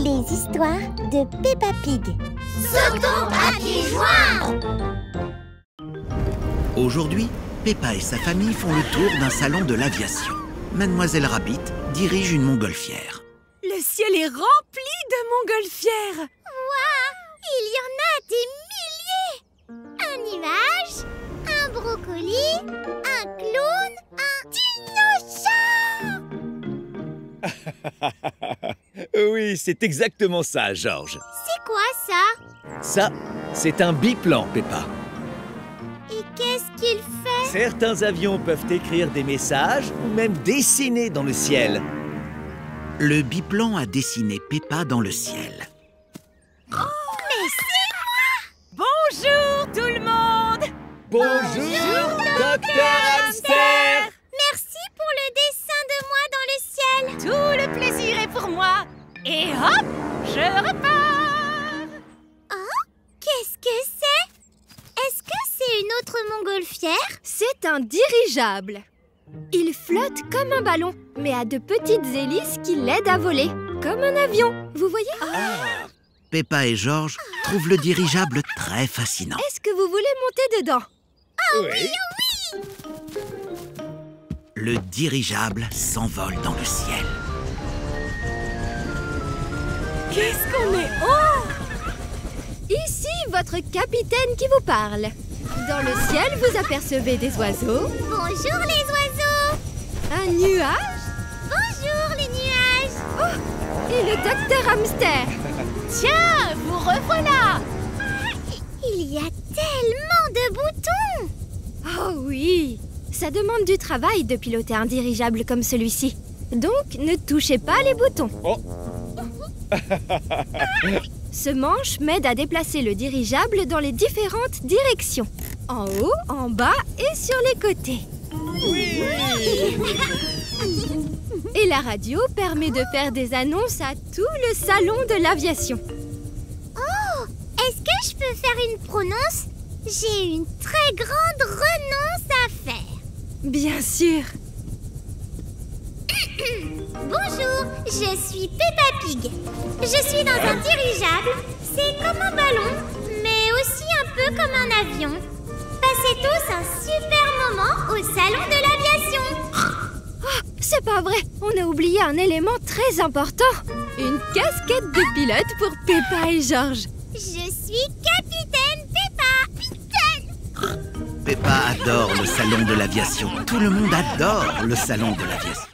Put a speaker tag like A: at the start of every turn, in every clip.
A: Les histoires de Peppa Pig.
B: Sautons à pieds joints!
C: Aujourd'hui, Peppa et sa famille font le tour d'un salon de l'aviation. Mademoiselle Rabbit dirige une montgolfière.
D: Le ciel est rempli de montgolfières.
A: Waouh! Il y en a des milliers! Un nuage, un brocoli, un clown, un dinosaure!
E: Oui, c'est exactement ça, Georges.
A: C'est quoi ça?
E: Ça, c'est un biplan, Peppa.
A: Et qu'est-ce qu'il fait?
E: Certains avions peuvent écrire des messages ou même dessiner dans le ciel.
C: Le biplan a dessiné Peppa dans le ciel.
A: Mais c'est
D: Bonjour tout le monde.
E: Bonjour, Docteur Hamster!
A: Merci pour le dessin de moi dans le ciel.
D: Tout le plaisir est pour moi. Et hop, je repars.
A: Oh, qu'est-ce que c'est? Est-ce que c'est une autre montgolfière?
F: C'est un dirigeable. Il flotte comme un ballon, mais a de petites hélices qui l'aident à voler, comme un avion. Vous voyez?
C: Peppa et Georges trouvent le dirigeable très fascinant.
F: Est-ce que vous voulez monter dedans?
E: Oui.
C: Le dirigeable s'envole dans le ciel.
D: Qu'est-ce qu'on est haut!
F: Ici, votre capitaine qui vous parle. Dans le ciel, vous apercevez des oiseaux,
A: Bonjour les oiseaux!
F: un nuage
A: Bonjour les nuages!
F: et le docteur Hamster.
D: Tiens, vous revoilà.
A: Il y a tellement de boutons!
F: Oh oui! Ça demande du travail de piloter un dirigeable comme celui-ci. Donc, ne touchez pas les boutons.
E: Oh.
F: Ce manche m'aide à déplacer le dirigeable dans les différentes directions. En haut, en bas et sur les côtés. Et la radio permet de faire des annonces à tout le salon de l'aviation.
A: Oh! Est-ce que je peux faire une prononce? J'ai une très grande renonce à faire.
F: Bien sûr.
A: Bonjour, je suis Peppa Pig. Je suis dans un dirigeable. C'est comme un ballon, mais aussi un peu comme un avion. Passez tous un super moment au salon de l'aviation.
F: C'est pas vrai, on a oublié un élément très important. Une casquette de pilote pour Peppa et Georges.
A: Je suis Capitaine Peppa.
C: Peppa adore le salon de l'aviation. Tout le monde adore le salon de l'aviation.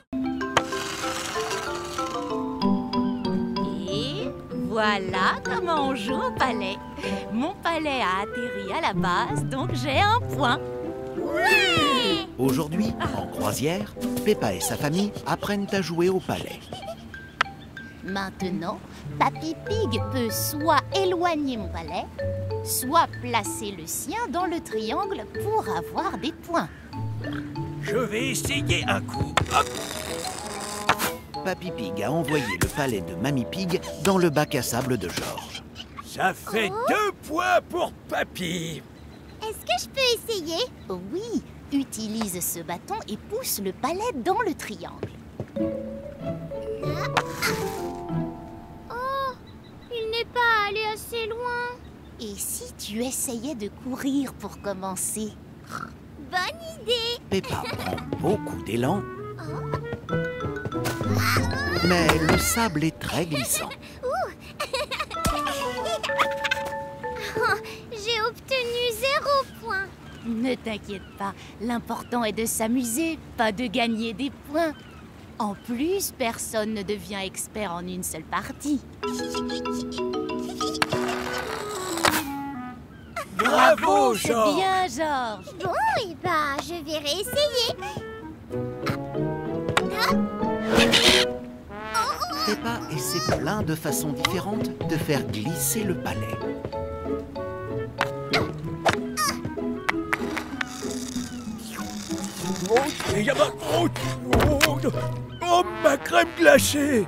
D: Et voilà comment on joue au palais. Mon palais a atterri à la base, donc j'ai un point.
A: Ouais!
C: Aujourd'hui, en croisière, Peppa et sa famille apprennent à jouer au palais.
B: Maintenant, Papy Pig peut soit éloigner mon palais, soit placer le sien dans le triangle pour avoir des points.
E: Je vais essayer un coup. Hop.
C: Papy Pig a envoyé le palais de Mamie Pig dans le bac à sable de Georges.
E: Ça fait 2 points pour Papy.
A: Est-ce que je peux essayer?
B: Oui, utilise ce bâton et pousse le palais dans le triangle.
A: Oh, il n'est pas allé assez loin.
B: Et si tu essayais de courir pour commencer?
A: Bonne idée.
C: Peppa prend beaucoup d'élan, mais le sable est très glissant.
A: Oh, j'ai obtenu 0 point.
B: Ne t'inquiète pas, l'important est de s'amuser, pas de gagner des points. En plus, personne ne devient expert en une seule partie.
E: Bravo,
B: C'est
E: Georges.
B: bien, Georges.
A: Bon, et bah, je vais réessayer.
C: Peppa essaie plein de façons différentes de faire glisser le palais.
E: Oh, ma crème glacée.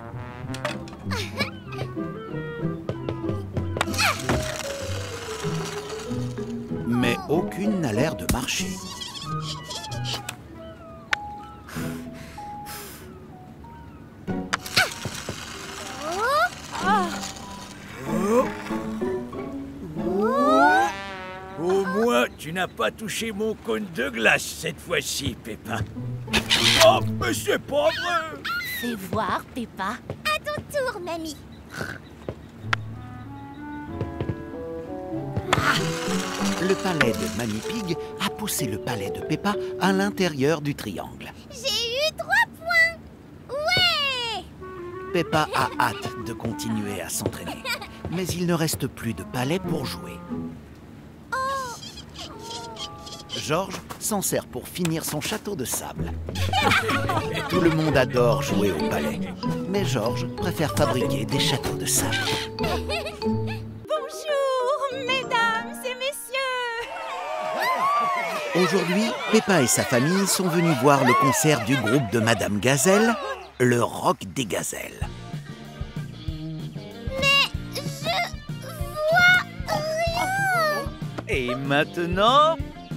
C: Mais aucune n'a l'air de marcher.
A: Oh,
E: Tu n'as pas touché mon cône de glace cette fois-ci, Peppa. Oh, mais c'est pas vrai!
B: Fais voir, Peppa.
A: À ton tour, mamie.
C: Le palais de Mamie Pig a poussé le palais de Peppa à l'intérieur du triangle.
A: J'ai eu 3 points. Ouais!
C: Peppa a hâte de continuer à s'entraîner. Mais il ne reste plus de palais pour jouer. Georges s'en sert pour finir son château de sable. Tout le monde adore jouer au palais. Mais Georges préfère fabriquer des châteaux de sable.
D: Bonjour, mesdames et messieurs.
C: Aujourd'hui, Peppa et sa famille sont venus voir le concert du groupe de Madame Gazelle, le Rock des Gazelles.
E: Et maintenant...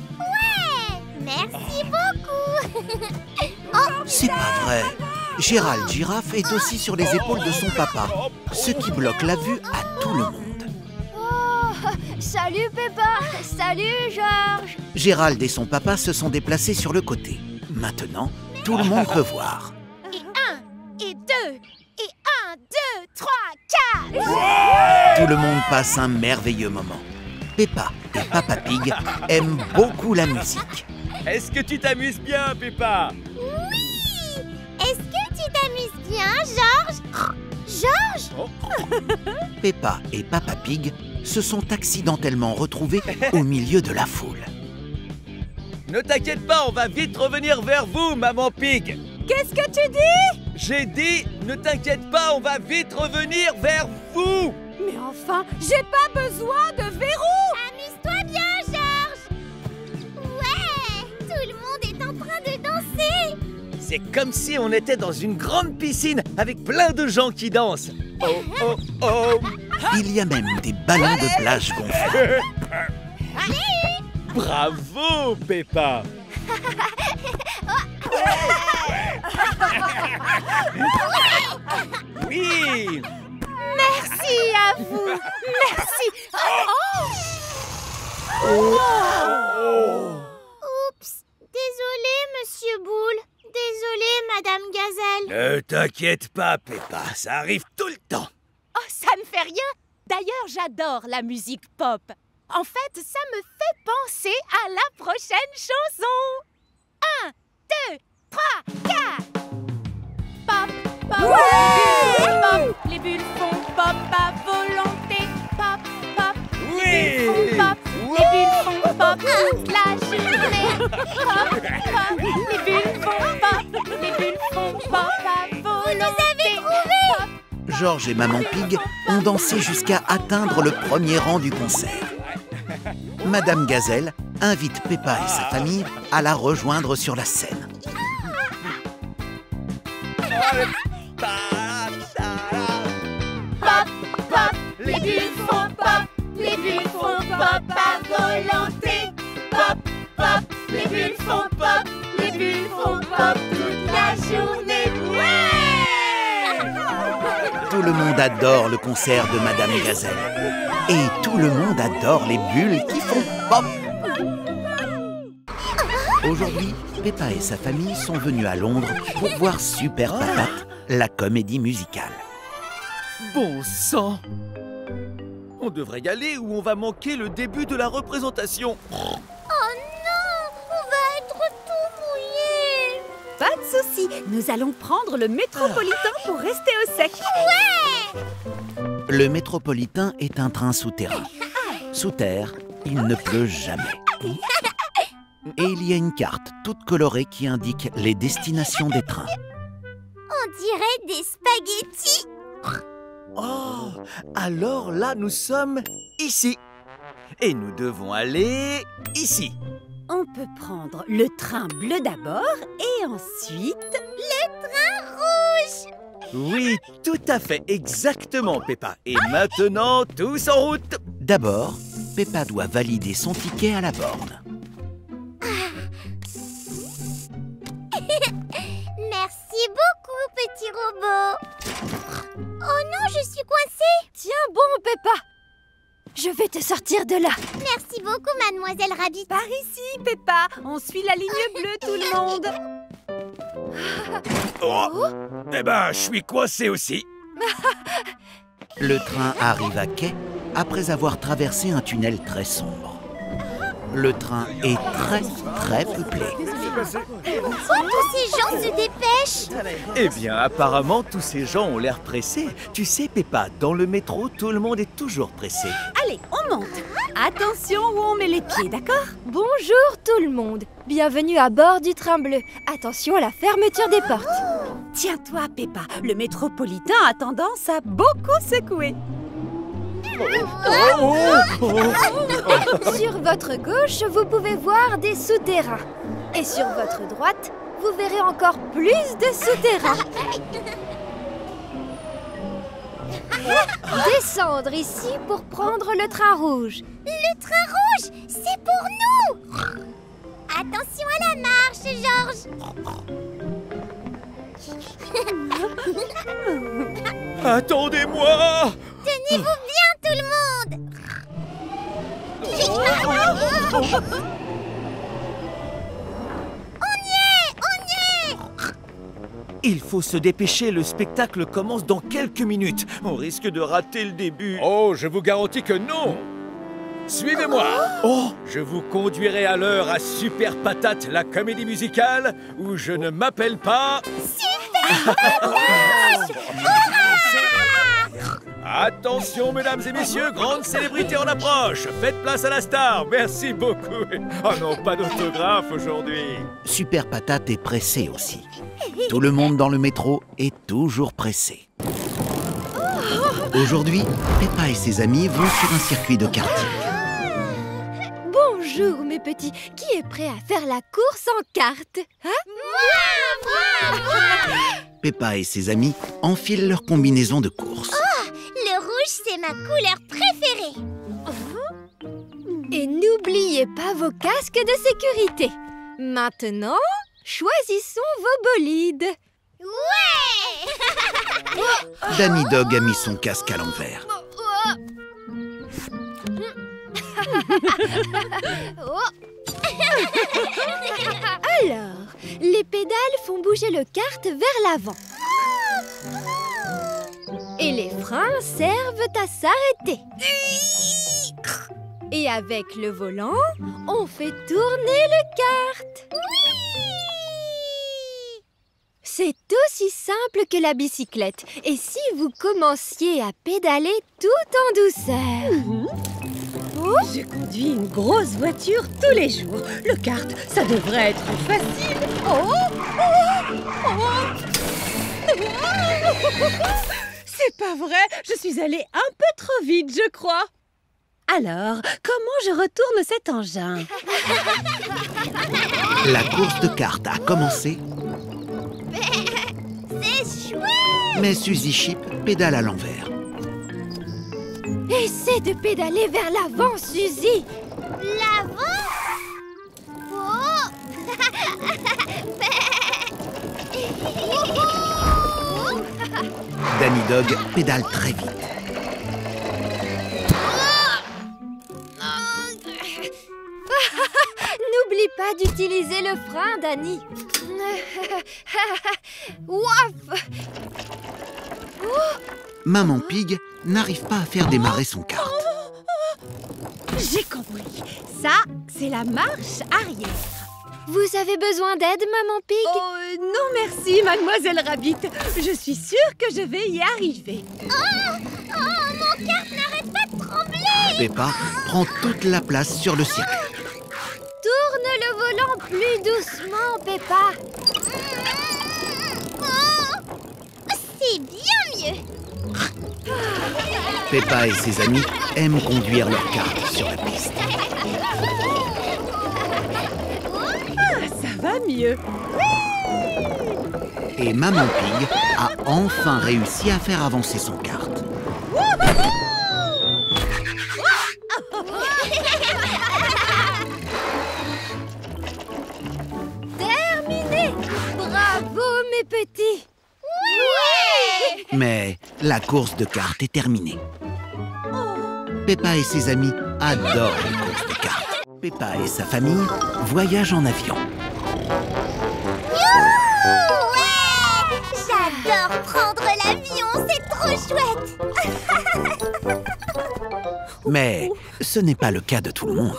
A: Merci beaucoup.
C: C'est pas vrai. Gérald Girafe est aussi sur les épaules de son papa, ce qui bloque la vue à tout le monde.
F: Oh, salut Peppa. Salut Georges.
C: Gérald et son papa se sont déplacés sur le côté. Maintenant, tout le monde peut voir.
D: Et 1, et 2, et 1, 2, 3, 4.
C: Tout le monde passe un merveilleux moment. Peppa et Papa Pig aiment beaucoup la musique.
E: Est-ce que tu t'amuses bien, Peppa?
A: Oui! Est-ce que tu t'amuses bien, Georges? Georges?
C: Peppa et Papa Pig se sont accidentellement retrouvés au milieu de la foule.
E: Ne t'inquiète pas, on va vite revenir vers vous, Maman Pig.
D: Qu'est-ce que tu dis?
E: J'ai dit, ne t'inquiète pas, on va vite revenir vers vous.
D: Mais enfin, j'ai pas besoin de verrou.
A: Amuse-toi bien, Georges! Ouais! Tout le monde est en train de danser!
E: C'est comme si on était dans une grande piscine avec plein de gens qui dansent. Oh, oh, oh!
C: Il y a même des ballons de plage gonflables.
E: Bravo, Peppa! Oui!
D: Merci à vous. Merci.
A: Oups! Désolé, Monsieur Boule. Désolé, Madame Gazelle.
E: Ne t'inquiète pas, Peppa, ça arrive tout le temps.
D: Oh, ça ne fait rien. D'ailleurs, j'adore la musique pop. En fait, ça me fait penser à la prochaine chanson. 1, 2, 3, 4. Pop, pop, les bulles font pop à volonté. Pop, pop, les bulles font pop. Les bulles font pop toute la journée. Pop, pop, les bulles font pop. Les bulles font pop à volonté.
A: Vous nous avez trouvés!
C: Georges et Maman Pig ont dansé jusqu'à atteindre le premier rang du concert. Madame Gazelle invite Peppa et sa famille à la rejoindre sur la scène.
D: Pop, pop, les bulles font pop. Les bulles font pop à volonté. Pop, pop, les bulles font pop. Les bulles font pop toute la journée. Ouais!
C: Tout le monde adore le concert de Madame Gazelle. Et tout le monde adore les bulles qui font pop. Aujourd'hui, Peppa et sa famille sont venus à Londres pour voir Super Patate, la comédie musicale.
E: Bon sang! On devrait y aller ou on va manquer le début de la représentation.
A: Oh non! On va être tout mouillé!
D: Pas de souci, nous allons prendre le métropolitain pour rester au sec.
C: Le métropolitain est un train souterrain. Sous terre, il ne pleut jamais. Et il y a une carte toute colorée qui indique les destinations des trains.
A: On dirait des spaghettis!
E: Oh, alors là, nous sommes ici. Et nous devons aller ici.
D: On peut prendre le train bleu d'abord et ensuite...
A: Rouge!
E: Oui, tout à fait, exactement, Peppa. Et maintenant, tous en route.
C: D'abord, Peppa doit valider son ticket à la borne.
A: Merci beaucoup, petit robot. Oh non, je suis coincée.
F: Tiens bon, Peppa. Je Je vais te sortir de là.
A: Merci beaucoup, mademoiselle Rabbit.
D: Par ici, Peppa. On suit la ligne bleue, tout le monde.
E: Oh. Eh ben, je suis coincé aussi.
C: Le train arrive à quai après avoir traversé un tunnel très sombre. Le train est très peuplé.
A: Tous ces gens se dépêchent.
E: Eh bien, apparemment, tous ces gens ont l'air pressés. Tu sais, Peppa, dans le métro, tout le monde est toujours pressé.
D: Allez, on monte. Attention où on met les pieds, d'accord?
F: Bonjour tout le monde. Bienvenue à bord du train bleu. Attention à la fermeture des portes.
D: Tiens-toi, Peppa. Le métropolitain a tendance à beaucoup secouer.
F: Sur votre gauche, vous pouvez voir des souterrains. Et sur votre droite, vous verrez encore plus de souterrains. Descendre ici pour prendre le train rouge.
A: Le train rouge, c'est pour nous. Attention à la marche, Georges.
E: Attendez-moi!
A: Tenez-vous bien, tout le monde. On y est.
E: Il faut se dépêcher, le spectacle commence dans quelques minutes. On risque de rater le début.
G: Oh, je vous garantis que non! Suivez-moi!
E: Oh!
G: Je vous conduirai à l'heure à Super Patate, la comédie musicale, où je ne m'appelle pas... Attention, mesdames et messieurs, grande célébrité en approche. Faites place à la star, merci beaucoup. Oh non, pas d'autographe aujourd'hui.
C: Super Patate est pressé aussi. Tout le monde dans le métro est toujours pressé. Aujourd'hui, Peppa et ses amis vont sur un circuit de karting.
F: Bonjour mes petits. Qui est prêt à faire la course en carte?
C: Peppa et ses amis enfilent leur combinaison de course.
A: Le rouge, c'est ma couleur préférée.
F: Et n'oubliez pas vos casques de sécurité. Maintenant, choisissons vos bolides.
A: Ouais.
C: Danny Dog a mis son casque à l'envers.
F: Alors, les pédales font bouger le kart vers l'avant. Et les freins servent à s'arrêter. Et avec le volant, on fait tourner le kart. C'est aussi simple que la bicyclette. Et si vous commenciez à pédaler tout en douceur?
D: Je conduis une grosse voiture tous les jours. Le kart, ça devrait être facile. C'est pas vrai, je suis allée un peu trop vite, je crois. Alors, comment je retourne cet engin?
C: La course de cartes a commencé,
A: C'est chouette.
C: mais Suzy Chip pédale à l'envers.
F: Essaie de pédaler vers l'avant, Suzy.
A: L'avant. Oh.
C: Danny Dog pédale très vite.
F: N'oublie pas d'utiliser le frein, Danny. Ouaf!
C: Maman Pig n'arrive pas à faire démarrer son kart.
D: J'ai compris. Ça, c'est la marche arrière.
F: Vous avez besoin d'aide, Maman Pig?
D: Oh, non merci, Mademoiselle Rabbit. Je suis sûre que je vais y arriver.
A: Mon cœur n'arrête pas de trembler.
C: Peppa prend toute la place sur le circuit.
F: Tourne le volant plus doucement, Peppa.
A: C'est bien mieux.
C: Peppa et ses amis aiment conduire leur kart sur la piste.
D: Ça va mieux.
C: Et Maman Pig a enfin réussi à faire avancer son kart.
F: Terminé! Bravo, mes petits!
C: Mais la course de cartes est terminée. Peppa et ses amis adorent les courses de cartes. Peppa et sa famille voyagent en avion.
A: Youhou! Ouais! J'adore prendre l'avion, c'est trop chouette!
C: Mais ce n'est pas le cas de tout le monde.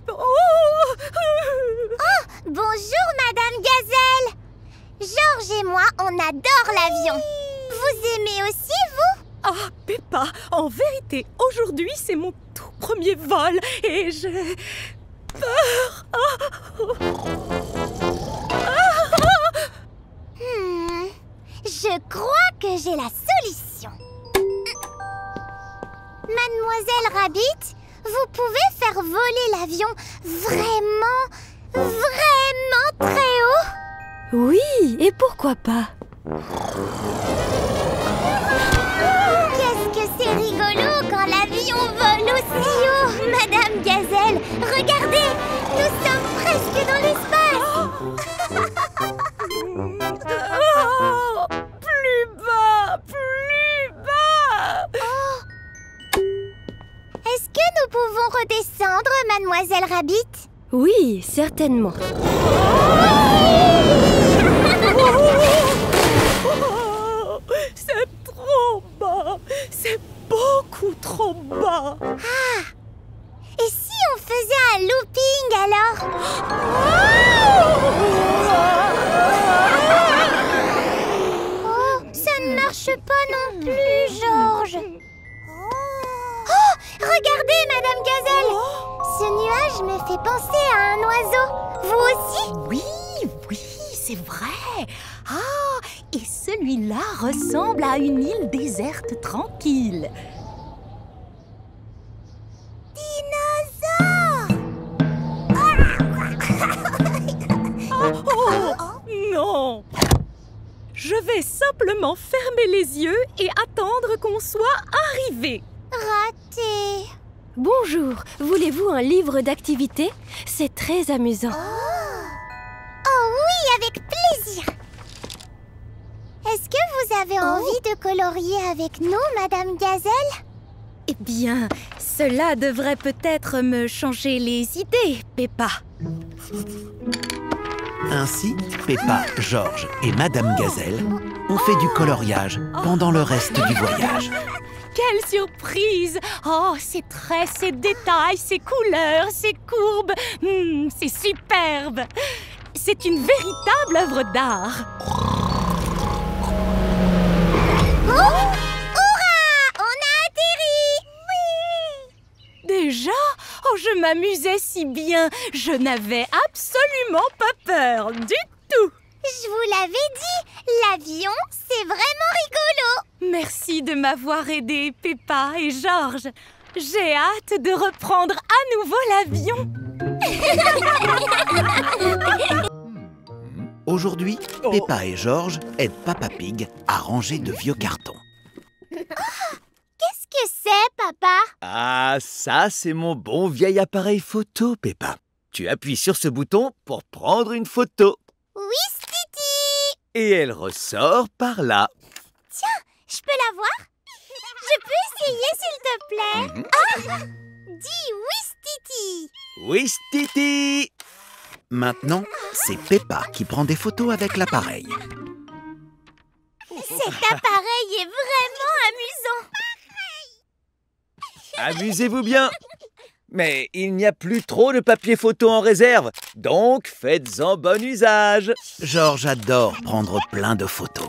A: Bonjour, Madame Gazelle! Georges et moi, on adore l'avion. Vous aimez aussi, vous?
D: Ah, Peppa, en vérité, aujourd'hui, c'est mon tout premier vol et j'ai peur.
A: Je crois que j'ai la solution. Mademoiselle Rabbit, vous pouvez faire voler l'avion vraiment très haut?
F: Oui, et pourquoi pas?
A: Qu'est-ce que c'est rigolo quand l'avion vole aussi haut, Madame Gazelle. Regardez, nous sommes presque dans l'espace.
D: Oh, plus bas, plus bas.
A: Est-ce que nous pouvons redescendre, Mademoiselle Rabbit?
F: Oui, certainement.
D: Oh, c'est trop bas. C'est beaucoup trop bas.
A: Et si on faisait un looping alors? Oh, ça ne marche pas non plus, Georges. Oh, regardez, Madame Gazelle. Ce nuage me fait penser à un oiseau. Vous aussi?
B: Oui, c'est vrai. Ah, et celui-là ressemble à une île déserte tranquille.
D: Oh, non. Je vais simplement fermer les yeux et attendre qu'on soit arrivé.
A: Raté.
F: Bonjour, voulez-vous un livre d'activités? C'est très amusant.
A: Oh oui, avec plaisir. Est-ce que vous avez envie de colorier avec nous, Madame Gazelle?
D: Eh bien, cela devrait peut-être me changer les idées, Peppa.
C: Ainsi, Peppa, Georges et Madame Gazelle ont fait du coloriage pendant le reste du voyage.
B: Quelle surprise! Oh, ces traits, ces détails, ces couleurs, ces courbes, c'est superbe! C'est une véritable œuvre d'art.
A: Oh! Hurrah! On a atterri! Oui!
D: Déjà? Oh, je m'amusais si bien. Je n'avais absolument pas peur du tout.
A: Je vous l'avais dit, l'avion, c'est vraiment rigolo.
D: Merci de m'avoir aidé, Peppa et Georges. J'ai hâte de reprendre à nouveau l'avion.
C: Aujourd'hui, Peppa et Georges aident Papa Pig à ranger de vieux cartons.
A: Qu'est-ce que c'est, papa?
E: Ah, ça, c'est mon bon vieil appareil photo, Peppa. Tu appuies sur ce bouton pour prendre une photo.
A: Oui, Stiti.
E: Et elle ressort par là.
A: Tiens, je peux la voir? Je peux essayer, s'il te plaît? Ah! Dis oui, Stiti.
E: Oui, Stiti.
C: Maintenant, c'est Peppa qui prend des photos avec l'appareil.
A: Cet appareil est vraiment amusant.
E: Amusez-vous bien. Mais il n'y a plus trop de papier photo en réserve, donc faites-en bon usage.
C: Georges adore prendre plein de photos.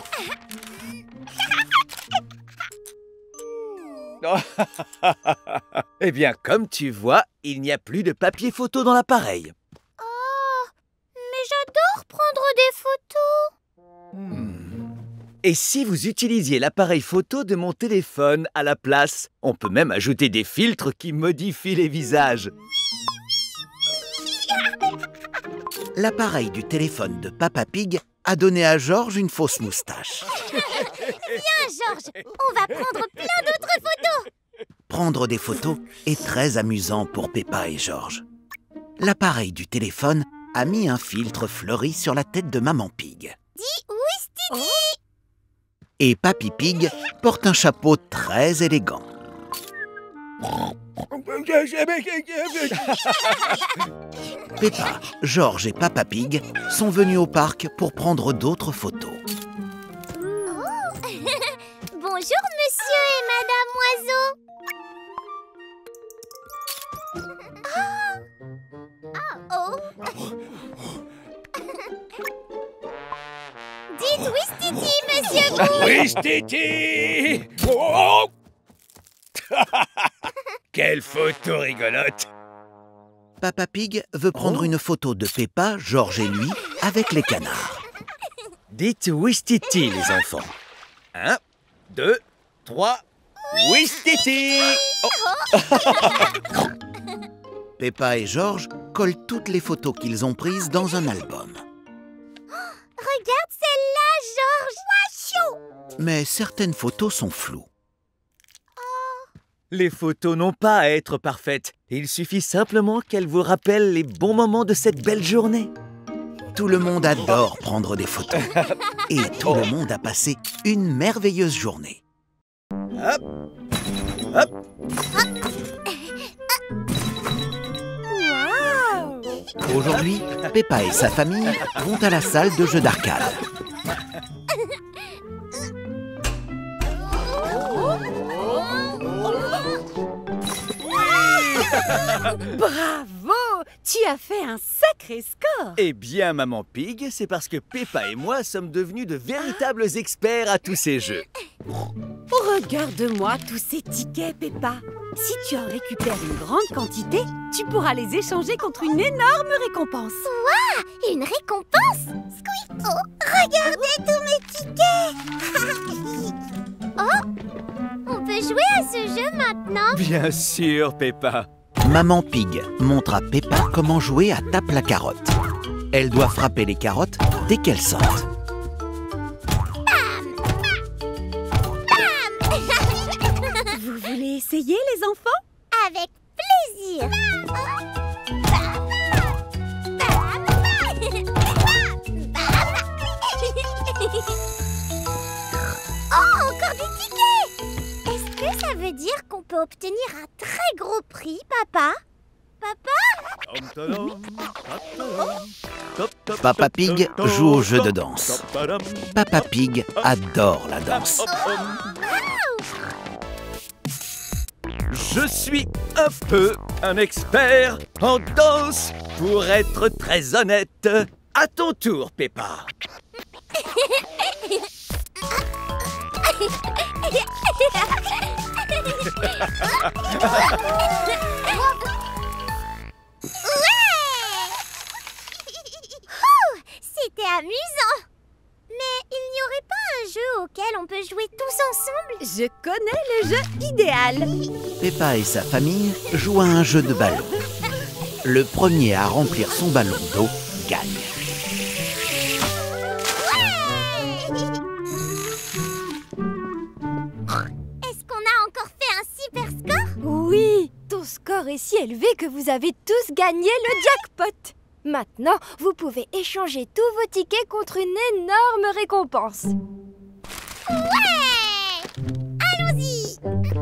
E: Eh bien, comme tu vois, il n'y a plus de papier photo dans l'appareil.
A: Oh, mais j'adore prendre des photos.
E: Et si vous utilisiez l'appareil photo de mon téléphone à la place? On peut même ajouter des filtres qui modifient les visages.
C: L'appareil du téléphone de Papa Pig a donné à Georges une fausse moustache.
A: Viens, Georges, on va prendre plein d'autres photos.
C: Prendre des photos est très amusant pour Peppa et Georges. L'appareil du téléphone a mis un filtre fleuri sur la tête de Maman Pig.
A: Dis oui, Stiti.
C: Et Papy Pig porte un chapeau très élégant. Peppa, George et Papa Pig sont venus au parc pour prendre d'autres photos.
A: Bonjour, monsieur et madame oiseau. Oh. Dites Ouistiti, monsieur Bou.
G: Ouistiti! Oh! Quelle photo rigolote!
C: Papa Pig veut prendre une photo de Peppa, George et lui avec les canards.
E: Dites Ouistiti, les enfants.
G: 1, 2, 3, Ouistiti!
C: Peppa et George collent toutes les photos qu'ils ont prises dans un album.
A: Regarde celle-là, George. Wachou!
C: Mais certaines photos sont floues.
E: Les photos n'ont pas à être parfaites. Il suffit simplement qu'elles vous rappellent les bons moments de cette belle journée.
C: Tout le monde adore prendre des photos. Et tout le monde a passé une merveilleuse journée.
E: Hop, hop.
C: Aujourd'hui, Peppa et sa famille vont à la salle de jeux d'arcade.
B: Bravo! Tu as fait un sacré score!
E: Eh bien, Maman Pig, c'est parce que Peppa et moi sommes devenus de véritables experts à tous ces jeux.
B: Regarde-moi tous ces tickets, Peppa. Si tu en récupères une grande quantité, tu pourras les échanger contre une énorme récompense.
A: Une récompense? Squeak! Oh, regardez tous mes tickets. Oh, on peut jouer à ce jeu maintenant?
E: Bien sûr, Peppa.
C: Maman Pig montre à Peppa comment jouer à tape la carotte. Elle doit frapper les carottes dès qu'elles sortent.
B: Vous voulez essayer, les enfants?
A: Avec plaisir. Oh, encore des tickets! Est-ce que ça veut dire qu'on peut obtenir un très gros prix, papa? Papa?
C: Papa Pig joue au jeu de danse. Papa Pig adore la danse.
E: Je suis un peu un expert en danse, pour être très honnête. À ton tour, Peppa.
A: C'était amusant. Mais il n'y aurait pas un jeu auquel on peut jouer tous ensemble?
B: Je connais le jeu idéal.
C: Peppa et sa famille jouent à un jeu de ballon. Le premier à remplir son ballon d'eau gagne.
A: Est-ce qu'on a encore fait un super score?
F: Oui, ton score est si élevé que vous avez tous gagné le jackpot. Maintenant, vous pouvez échanger tous vos tickets contre une énorme récompense.
A: Ouais! Allons-y!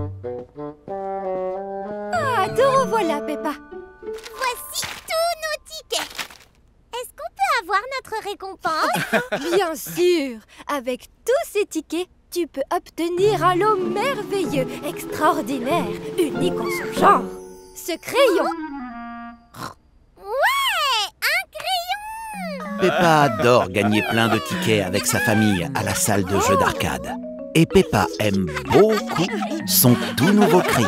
F: Ah, te revoilà, Peppa.
A: Voici tous nos tickets. Est-ce qu'on peut avoir notre récompense?
F: Bien sûr. Avec tous ces tickets, tu peux obtenir un lot merveilleux, extraordinaire, unique en son genre. Ce crayon.
A: Ouais! Un crayon!
C: Peppa adore gagner plein de tickets avec sa famille à la salle de jeux d'arcade. Et Peppa aime beaucoup son tout nouveau crayon.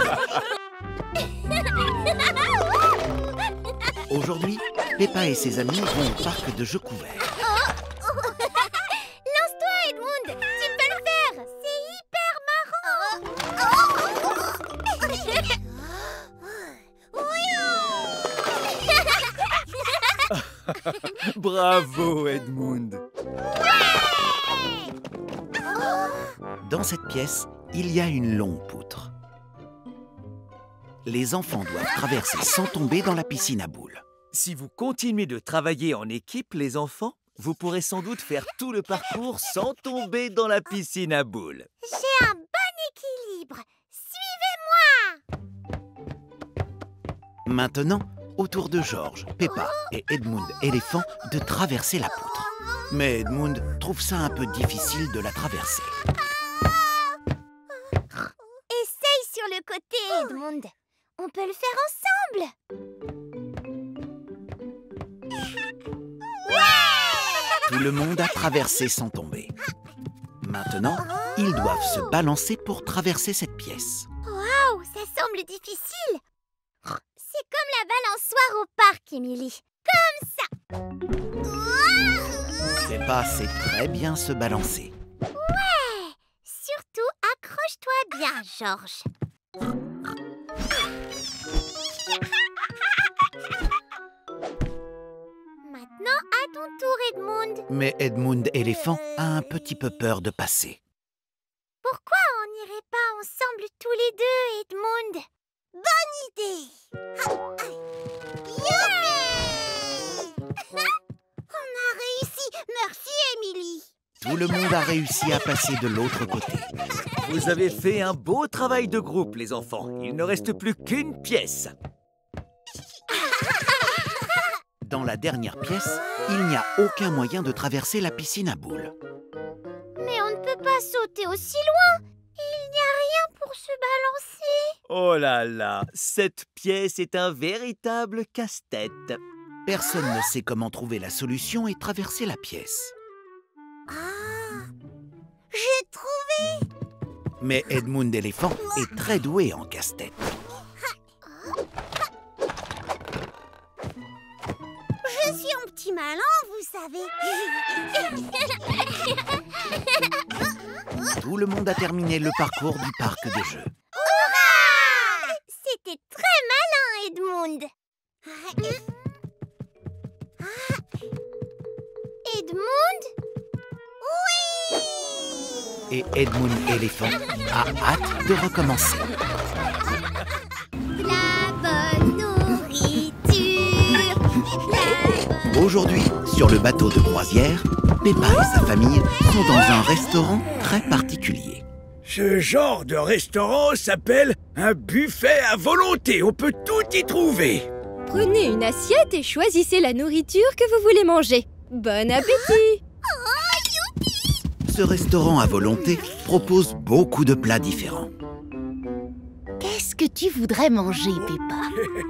C: Aujourd'hui, Peppa et ses amis vont au parc de jeux couverts.
A: Lance-toi, Edmund! Tu peux le faire! C'est hyper marrant!
E: Bravo, Edmund.
C: Dans cette pièce, il y a une longue poutre. Les enfants doivent traverser sans tomber dans la piscine à boules.
E: Si vous continuez de travailler en équipe, les enfants, vous pourrez sans doute faire tout le parcours sans tomber dans la piscine à boules.
A: J'ai un bon équilibre. Suivez-moi!
C: Maintenant, au tour de George, Peppa et Edmund éléphant de traverser la poutre. Mais Edmund trouve ça un peu difficile de la traverser.
A: Essaye sur le côté, Edmund. On peut le faire ensemble.
C: Tout le monde a traversé sans tomber. Maintenant, ils doivent se balancer pour traverser cette pièce.
A: Waouh, ça semble difficile. C'est comme la balançoire au parc, Emily. Comme ça.
C: Peppa sait très bien se balancer.
A: Ouais. Surtout, accroche-toi bien, George. Maintenant, à ton tour, Edmund.
C: Mais Edmund éléphant a un petit peu peur de passer.
A: Pourquoi on n'irait pas ensemble tous les deux, Edmund? Bonne idée! Youpi! On a réussi! Merci, Emily!
C: Tout le monde a réussi à passer de l'autre côté.
E: Vous avez fait un beau travail de groupe, les enfants. Il ne reste plus qu'une pièce.
C: Dans la dernière pièce, il n'y a aucun moyen de traverser la piscine à boules.
A: Mais on ne peut pas sauter aussi loin. Il n'y a rien pour se balancer.
E: Oh là là, cette pièce est un véritable casse-tête.
C: Personne ne sait comment trouver la solution et traverser la pièce.
A: Ah, j'ai trouvé.
C: Mais Edmund éléphant est très doué en casse-tête.
A: Je suis un petit malin, vous savez.
C: Tout le monde a terminé le parcours du parc de jeux.
A: Hurrah! C'était très malin, Edmund. Edmund? Oui!
C: Et Edmund éléphant a hâte de recommencer.
A: La bonne nourriture.
C: Aujourd'hui, sur le bateau de croisière, Peppa et sa famille sont dans un restaurant très particulier.
G: Ce genre de restaurant s'appelle un buffet à volonté. On peut tout y trouver.
F: Prenez une assiette et choisissez la nourriture que vous voulez manger. Bon appétit!
C: Ce restaurant à volonté propose beaucoup de plats différents.
B: Qu'est-ce que tu voudrais manger, Peppa?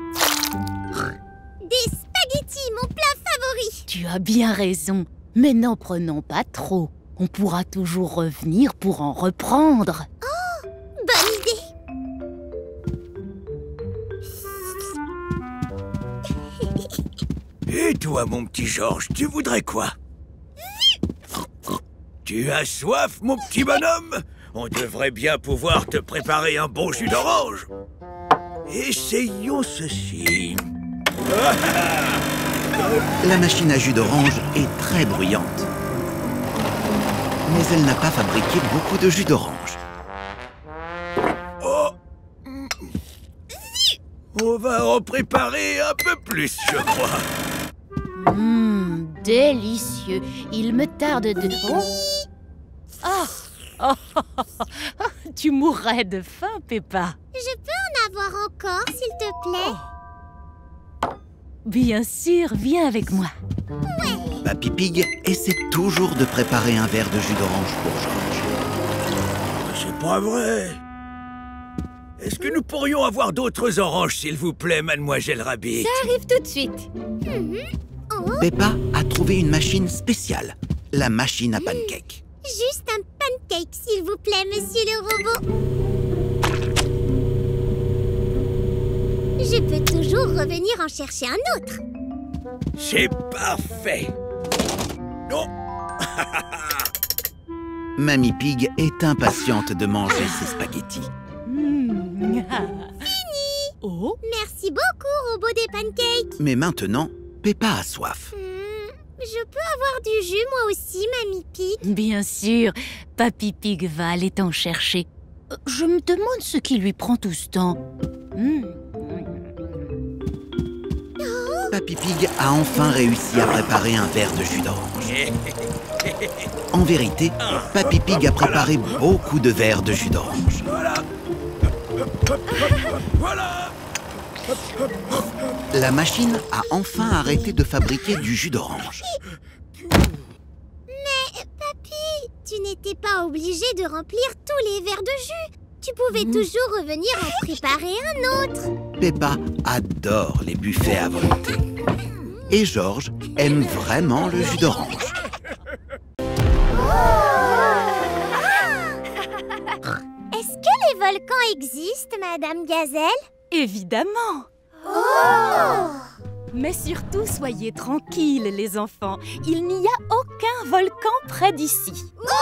A: Des spaghettis, mon plat favori.
B: Tu as bien raison, mais n'en prenons pas trop. On pourra toujours revenir pour en reprendre.
A: Bonne idée.
G: Et toi, mon petit George, tu voudrais quoi? Tu as soif, mon petit bonhomme? On devrait bien pouvoir te préparer un bon jus d'orange. Essayons ceci.
C: La machine à jus d'orange est très bruyante. Mais elle n'a pas fabriqué beaucoup de jus d'orange.
G: Oh. On va en préparer un peu plus, je crois.
B: Délicieux. Il me tarde de... Tu mourrais de faim, Peppa.
A: Je peux en avoir encore, s'il te plaît?
B: Bien sûr, viens avec moi.
C: Papy Pig essaie toujours de préparer un verre de jus d'orange pour George.
G: C'est pas vrai. Est-ce que nous pourrions avoir d'autres oranges, s'il vous plaît, mademoiselle Rabbit?
F: Ça arrive tout de suite.
C: Peppa a trouvé une machine spéciale, la machine à pancakes.
A: Juste un pancake, s'il vous plaît, monsieur le robot. Je peux toujours revenir en chercher un autre.
G: C'est parfait. Non.
C: Mamie Pig est impatiente de manger ses spaghettis.
B: Oh,
A: Merci beaucoup, robot des pancakes.
C: Mais maintenant, Peppa a soif.
A: Je peux avoir du jus, moi aussi, Mamie Pig?
B: bien sûr. Papy Pig va aller t'en chercher. Je me demande ce qui lui prend tout ce temps.
C: Papy Pig a enfin réussi à préparer un verre de jus d'orange. En vérité, Papy Pig a préparé beaucoup de verres de jus d'orange.
G: Voilà. Voilà.
C: La machine a enfin arrêté de fabriquer du jus d'orange.
A: Mais, papy, tu n'étais pas obligé de remplir tous les verres de jus. Tu pouvais toujours revenir en préparer un autre.
C: Peppa adore les buffets à volonté. Et Georges aime vraiment le jus d'orange.
A: Est-ce que les volcans existent, Madame Gazelle?
B: Évidemment.
A: Oh!
B: Mais surtout, soyez tranquilles, les enfants. Il n'y a aucun volcan près d'ici.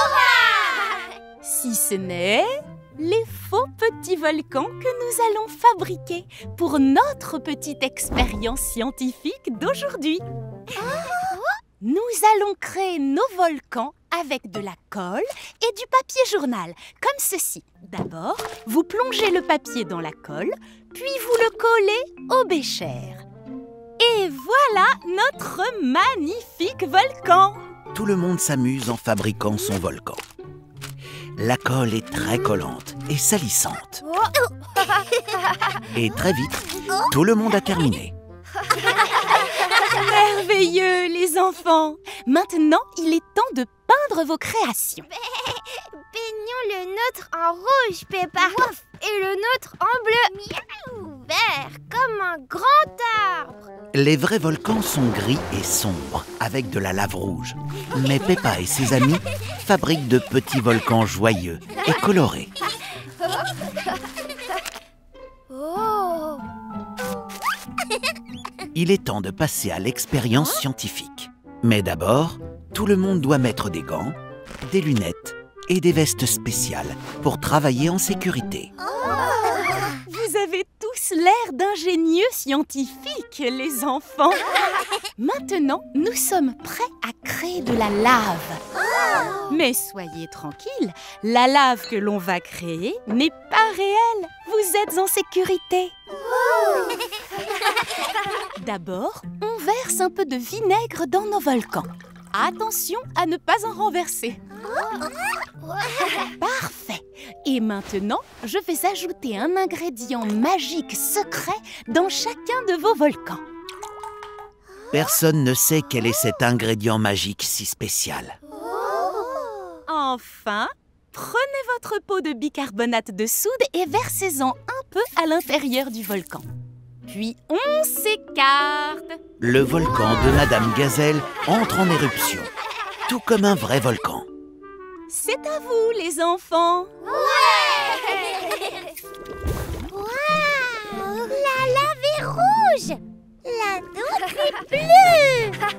B: Si ce n'est les faux petits volcans que nous allons fabriquer pour notre petite expérience scientifique d'aujourd'hui. Nous allons créer nos volcans avec de la colle et du papier journal, comme ceci. D'abord, vous plongez le papier dans la colle, puis vous le collez au bécher. Et voilà notre magnifique volcan!
C: Tout le monde s'amuse en fabriquant son volcan. La colle est très collante et salissante. Et très vite, tout le monde a terminé.
B: Merveilleux, les enfants! Maintenant, il est temps de peindre vos créations.
F: Peignons le nôtre en rouge, Peppa. Et le nôtre en bleu. Miaou, vert, comme un grand arbre.
C: Les vrais volcans sont gris et sombres, avec de la lave rouge. Mais Peppa et ses amis fabriquent de petits volcans joyeux et colorés.
F: Oh!
C: Il est temps de passer à l'expérience scientifique. Mais d'abord, tout le monde doit mettre des gants, des lunettes et des vestes spéciales pour travailler en sécurité.
B: Vous avez tous l'air d'ingénieux scientifiques, les enfants. Maintenant, nous sommes prêts à créer de la lave. Mais soyez tranquilles, la lave que l'on va créer n'est pas réelle. Vous êtes en sécurité. D'abord, on verse un peu de vinaigre dans nos volcans. Attention à ne pas en renverser. Parfait. Et maintenant, je vais ajouter un ingrédient magique secret dans chacun de vos volcans.
C: Personne ne sait quel est cet ingrédient magique si spécial.
B: Enfin, prenez votre pot de bicarbonate de soude et versez-en un peu à l'intérieur du volcan. Puis on s'écarte.
C: Le volcan de Madame Gazelle entre en éruption, tout comme un vrai volcan.
B: C'est à vous, les enfants.
A: Waouh! La lave est rouge! La nôtre est bleue!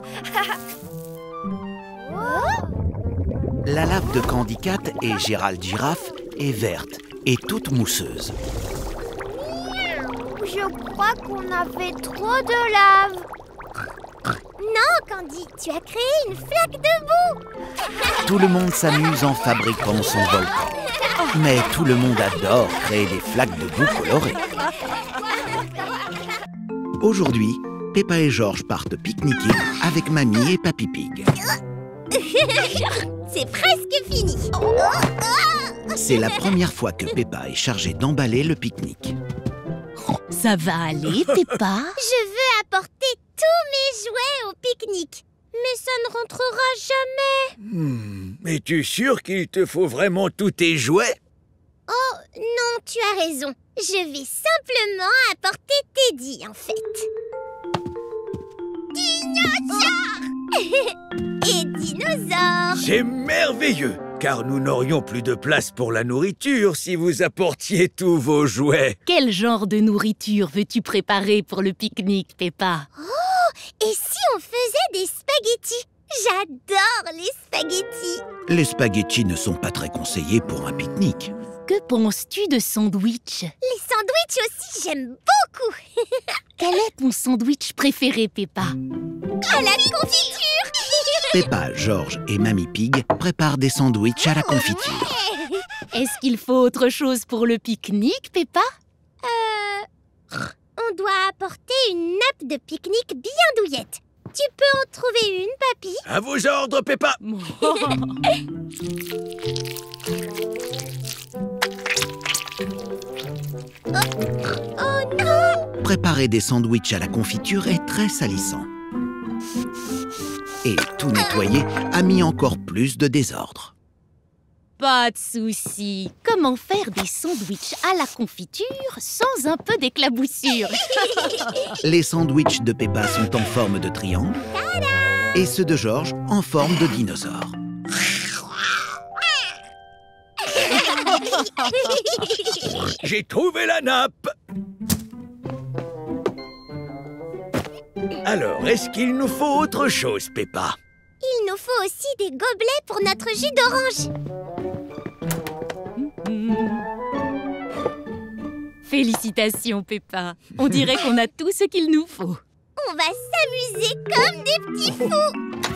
C: La lave de Candy Cat et Gérald Girafe est verte et toute mousseuse.
F: Je crois qu'on avait trop de lave.
A: Non, Candy, tu as créé une flaque de boue!
C: Tout le monde s'amuse en fabriquant son volcan. Mais tout le monde adore créer des flaques de boue colorées. Aujourd'hui, Peppa et Georges partent pique-niquer avec Mamie et Papy Pig.
A: C'est presque fini!
C: C'est la première fois que Peppa est chargée d'emballer le pique-nique.
B: Ça va aller, Peppa?
A: Je veux apporter tous mes jouets au pique-nique. Mais ça ne rentrera jamais.
E: Es-tu sûr qu'il te faut vraiment tous tes jouets?
A: Oh, non, tu as raison. Je vais simplement apporter Teddy, en fait. Dinosaure! Et dinosaure!
E: C'est merveilleux, car nous n'aurions plus de place pour la nourriture si vous apportiez tous vos jouets.
B: Quel genre de nourriture veux-tu préparer pour le pique-nique, Peppa?
A: Et si on faisait des spaghettis? J'adore les spaghettis!
C: Les spaghettis ne sont pas très conseillés pour un pique-nique.
B: Que penses-tu de sandwich?
A: Les sandwichs aussi, j'aime beaucoup!
B: Quel est ton sandwich préféré, Peppa?
A: À la confiture!
C: Peppa, Georges et Mamie Pig préparent des sandwichs à la confiture.
B: Est-ce qu'il faut autre chose pour le pique-nique, Peppa?
A: On doit apporter une nappe de pique-nique bien douillette. Tu peux en trouver une, Papy?
E: À vos ordres, Peppa.
A: Oh non!
C: préparer des sandwichs à la confiture est très salissant. Et tout nettoyer a mis encore plus de désordre.
B: Pas de souci. Comment faire des sandwichs à la confiture sans un peu d'éclaboussure?
C: Les sandwichs de Peppa sont en forme de triangle et ceux de George en forme de dinosaure.
E: J'ai trouvé la nappe. Alors, est-ce qu'il nous faut autre chose, Peppa?
A: Il nous faut aussi des gobelets pour notre jus d'orange.
B: Félicitations, Peppa. On dirait qu'on a tout ce qu'il nous faut.
A: On va s'amuser comme des petits fous.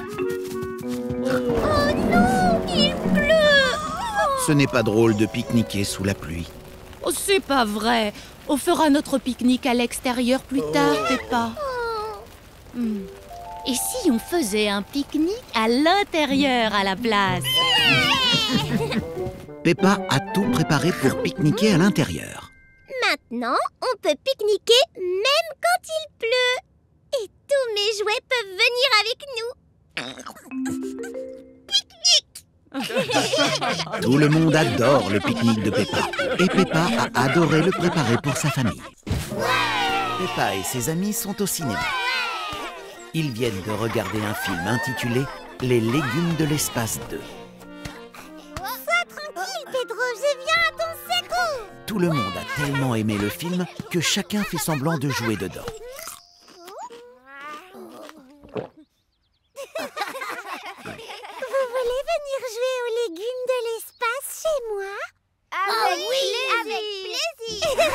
A: Oh non, il pleut.
C: Ce n'est pas drôle de pique-niquer sous la pluie.
B: Oh, c'est pas vrai. On fera notre pique-nique à l'extérieur plus tard, Peppa. Et si on faisait un pique-nique à l'intérieur à la place?
C: Peppa a tout préparé pour pique-niquer à l'intérieur.
A: Maintenant, on peut pique-niquer même quand il pleut. Et tous mes jouets peuvent venir avec nous.
C: Tout le monde adore le pique-nique de Peppa. Et Peppa a adoré le préparer pour sa famille. Peppa et ses amis sont au cinéma. Ils viennent de regarder un film intitulé « Les légumes de l'espace 2 ».
A: Sois tranquille, Pedro, je viens à ton secours.
C: Tout le monde a tellement aimé le film que chacun fait semblant de jouer dedans.
A: Vous voulez venir jouer aux légumes de l'espace chez moi? Avec plaisir.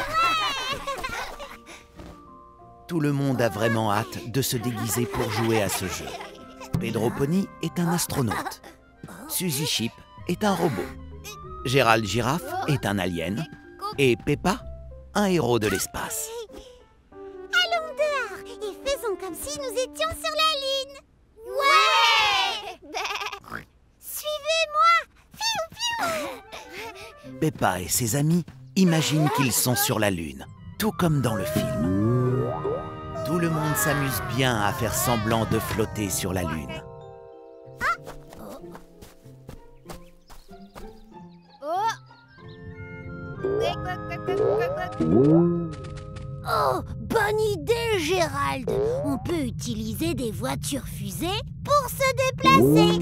C: Tout le monde a vraiment hâte de se déguiser pour jouer à ce jeu. Pedro Pony est un astronaute. Suzy Chip est un robot. Gérald Girafe est un alien. Et Peppa, un héros de l'espace.
A: Allons dehors et faisons comme si nous étions sur la Lune. Ouais. Suivez-moi. Fiou, fiou.
C: Peppa et ses amis imaginent qu'ils sont sur la Lune, tout comme dans le film. Tout le monde s'amuse bien à faire semblant de flotter sur la Lune.
A: Oh, bonne idée, Gérald. On peut utiliser des voitures fusées pour se déplacer.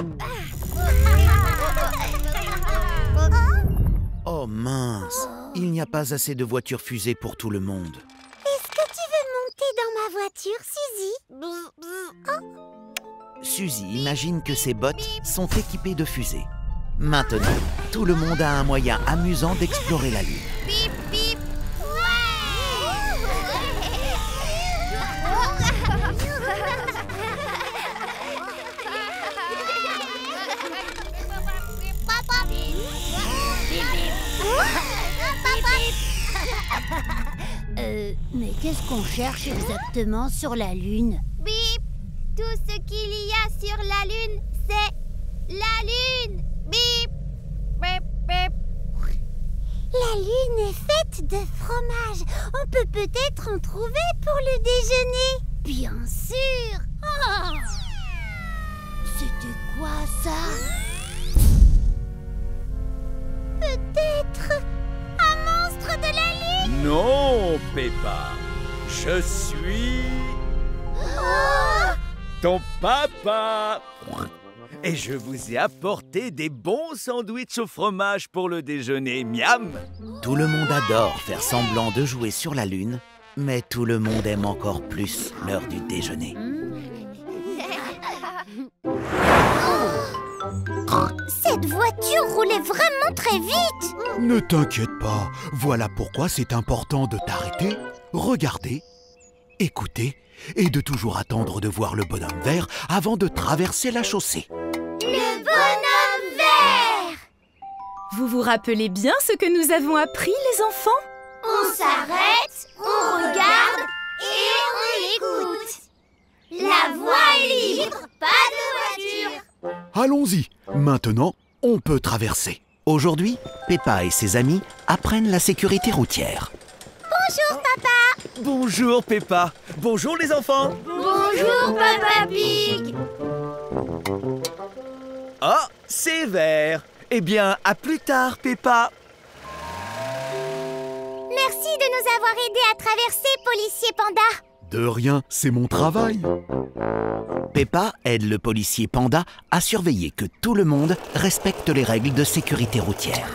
C: Oh mince, il n'y a pas assez de voitures fusées pour tout le monde.
A: Est-ce que tu veux monter dans ma voiture, Suzy?
C: Suzy imagine que ses bottes sont équipées de fusées. Maintenant, tout le monde a un moyen amusant d'explorer la Lune.
A: Bip, bip.
H: Mais qu'est-ce qu'on cherche exactement sur la Lune?
A: Bip. Tout ce qu'il y a sur la Lune, c'est la Lune. Bip. Bip, bip. La Lune est faite de fromage. On peut peut-être en trouver pour le déjeuner.
H: Bien sûr.
A: Oh.
H: C'était quoi ça?
A: Peut-être un monstre de la Lune.
E: Non, Peppa. Je suis ton papa. Et je vous ai apporté des bons sandwichs au fromage pour le déjeuner. Miam!
C: Tout le monde adore faire semblant de jouer sur la Lune, mais tout le monde aime encore plus l'heure du déjeuner.
A: Cette voiture roulait vraiment très vite.
I: Ne t'inquiète pas, voilà pourquoi c'est important de t'arrêter, regarder, écouter et de toujours attendre de voir le bonhomme vert avant de traverser la chaussée.
A: Le bonhomme vert.
B: Vous vous rappelez bien ce que nous avons appris, les enfants?
A: On s'arrête, on regarde et on écoute. La voie est libre, pas de voiture.
I: Allons-y, maintenant, on peut traverser.
C: Aujourd'hui, Peppa et ses amis apprennent la sécurité routière.
A: Bonjour, papa.
E: Bonjour Peppa. Bonjour les enfants.
A: Bonjour, Papa Pig.
E: Oh, c'est vert. Eh bien, à plus tard, Peppa.
A: Merci de nous avoir aidés à traverser, policier panda.
I: De rien, c'est mon travail.
C: Peppa aide le policier panda à surveiller que tout le monde respecte les règles de sécurité routière.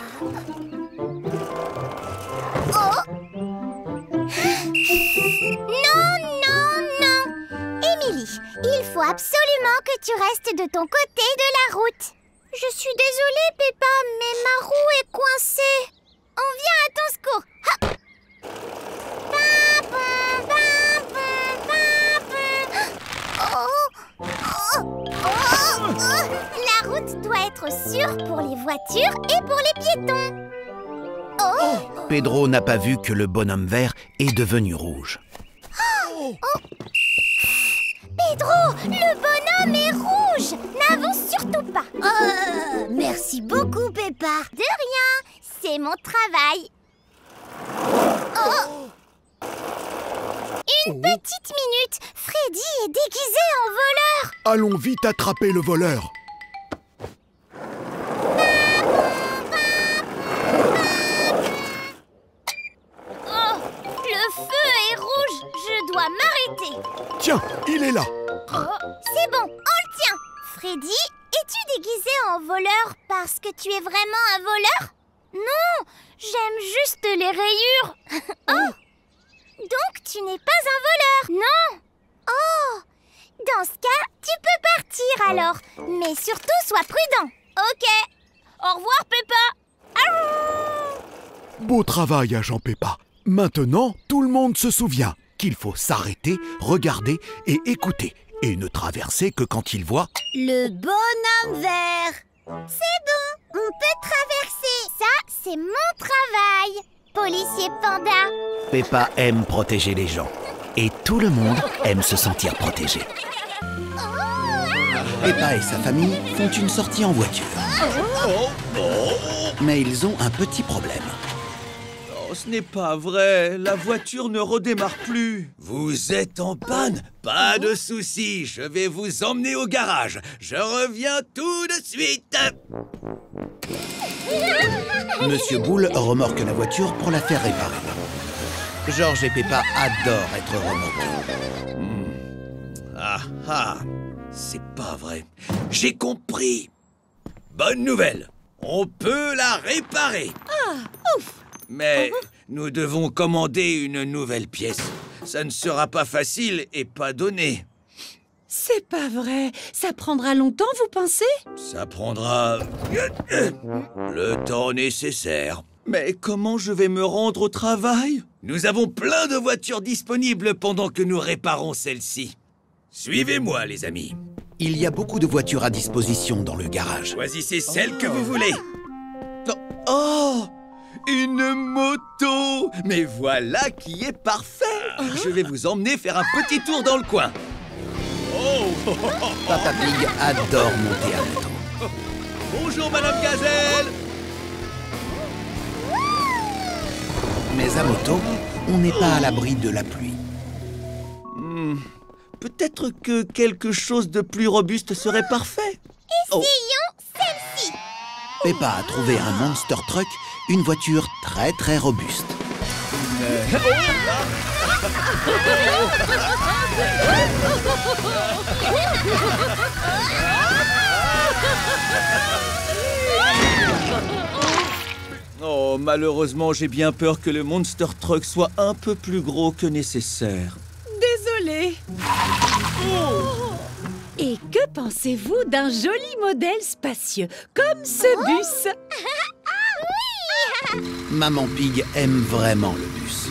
A: Non, non, non. Émilie, il faut absolument que tu restes de ton côté de la route. Je suis désolée, Peppa, mais ma roue est coincée. On vient à ton secours. Ha! La route doit être sûre pour les voitures et pour les piétons.
C: Pedro n'a pas vu que le bonhomme vert est devenu rouge.
A: Pedro, le bonhomme est rouge. N'avance surtout pas.
H: Merci beaucoup, Peppa.
A: De rien, c'est mon travail. Une petite minute, Freddy est déguisé en voleur.
I: Allons vite attraper le voleur.
A: Le feu est rouge, je dois m'arrêter.
I: Tiens, il est là.
A: C'est bon, on le tient. Freddy, es-tu déguisé en voleur parce que tu es vraiment un voleur? Non, j'aime juste les rayures. Donc tu n'es pas un voleur? Non. Dans ce cas, tu peux partir alors. Mais surtout, sois prudent. Ok. Au revoir, Peppa.
I: Beau travail, agent Peppa. Maintenant, tout le monde se souvient qu'il faut s'arrêter, regarder et écouter. Et ne traverser que quand il voit...
H: Le bonhomme vert.
A: C'est bon, on peut traverser. Ça, c'est mon travail, policier panda.
C: Peppa aime protéger les gens. Et tout le monde aime se sentir protégé. Peppa et sa famille font une sortie en voiture. Mais ils ont un petit problème.
E: Oh, ce n'est pas vrai. La voiture ne redémarre plus. Vous êtes en panne? Pas de souci. Je vais vous emmener au garage. Je reviens tout de suite.
C: Monsieur Boule remorque la voiture pour la faire réparer. George et Peppa adorent être remorqués.
E: Ah, c'est pas vrai. J'ai compris. Bonne nouvelle. On peut la réparer. Mais nous devons commander une nouvelle pièce. Ça ne sera pas facile et pas donné.
J: C'est pas vrai. Ça prendra longtemps, vous pensez?
E: Ça prendra le temps nécessaire. Mais comment je vais me rendre au travail? Nous avons plein de voitures disponibles pendant que nous réparons celle-ci. Suivez-moi, les amis.
C: Il y a beaucoup de voitures à disposition dans le garage.
E: Choisissez celle que vous voulez. Oh, une moto! Mais voilà qui est parfait! Je vais vous emmener faire un petit tour dans le coin.
C: Papa Pig adore monter à moto.
E: Bonjour, Madame Gazelle!
C: Mais à moto, on n'est pas à l'abri de la pluie.
E: Peut-être que quelque chose de plus robuste serait parfait.
A: Essayons celle-ci.
C: Peppa a trouvé un Monster Truck, une voiture très très robuste.
E: Oh, malheureusement, j'ai bien peur que le Monster Truck soit un peu plus gros que nécessaire.
J: Désolée. Et que pensez-vous d'un joli modèle spacieux, comme ce bus?
C: Maman Pig aime vraiment le bus.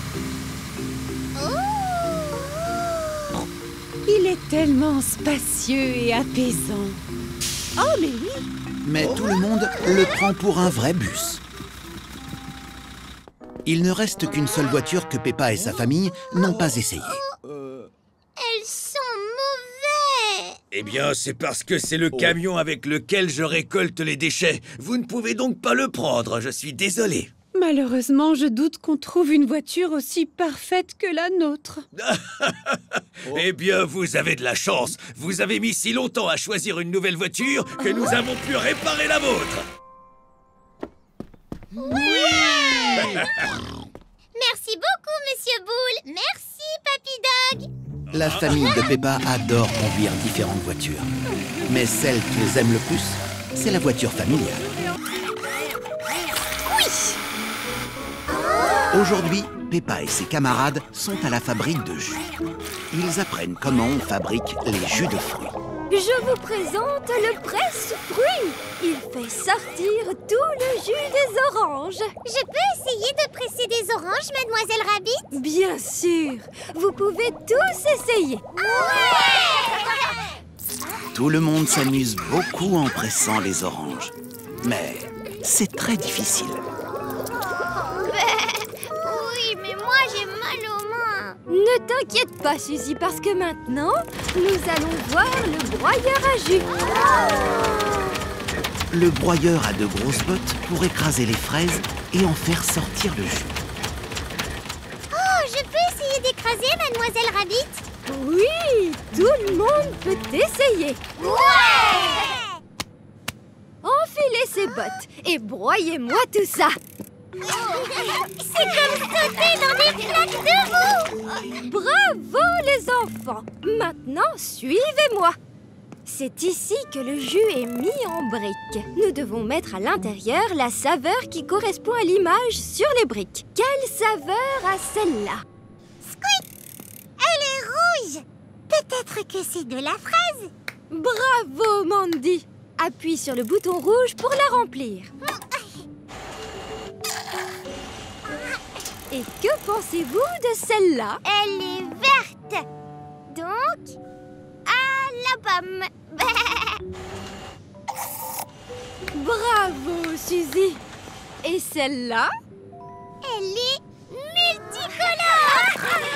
J: Il est tellement spacieux et apaisant. Oh, mais oui.
C: Mais tout le monde le prend pour un vrai bus. Il ne reste qu'une seule voiture que Peppa et sa famille n'ont pas essayée.
A: Elles sont mauvais.
E: Eh bien, c'est parce que c'est le camion avec lequel je récolte les déchets. Vous ne pouvez donc pas le prendre, je suis désolé.
J: Malheureusement, je doute qu'on trouve une voiture aussi parfaite que la nôtre.
E: Eh bien, vous avez de la chance. Vous avez mis si longtemps à choisir une nouvelle voiture que nous avons pu réparer la vôtre.
A: Merci beaucoup, Monsieur Boule. Merci, Papy Dog.
C: La famille de Peppa adore conduire différentes voitures. Mais celle qu'ils aiment le plus, c'est la voiture familiale. Aujourd'hui, Peppa et ses camarades sont à la fabrique de jus. Ils apprennent comment on fabrique les jus de fruits.
F: Je vous présente le presse-fruits. Il fait sortir tout le jus des oranges.
A: Je peux essayer de presser des oranges, Mademoiselle Rabbit?
F: Bien sûr. Vous pouvez tous essayer.
C: Tout le monde s'amuse beaucoup en pressant les oranges. Mais c'est très difficile.
A: Oui, mais moi j'ai mal aux mains.
F: Ne t'inquiète pas, Suzy, parce que maintenant, nous allons voir le broyeur à jus.
C: Le broyeur a de grosses bottes pour écraser les fraises et en faire sortir le jus.
A: Oh, je peux essayer d'écraser, Mademoiselle Rabbit?
F: Oui, tout le monde peut essayer.
A: Ouais!
F: Enfilez ces bottes et broyez-moi tout ça.
A: C'est comme sauter dans des flaques de roue.
F: Bravo les enfants. Maintenant, suivez-moi. C'est ici que le jus est mis en briques. Nous devons mettre à l'intérieur la saveur qui correspond à l'image sur les briques. Quelle saveur a celle-là?
A: Squeak! Elle est rouge. Peut-être que c'est de la fraise.
F: Bravo Mandy. Appuie sur le bouton rouge pour la remplir. Et que pensez-vous de celle-là?
A: Elle est verte. Donc, à la pomme.
F: Bravo, Suzy. Et celle-là?
A: Elle est multicolore.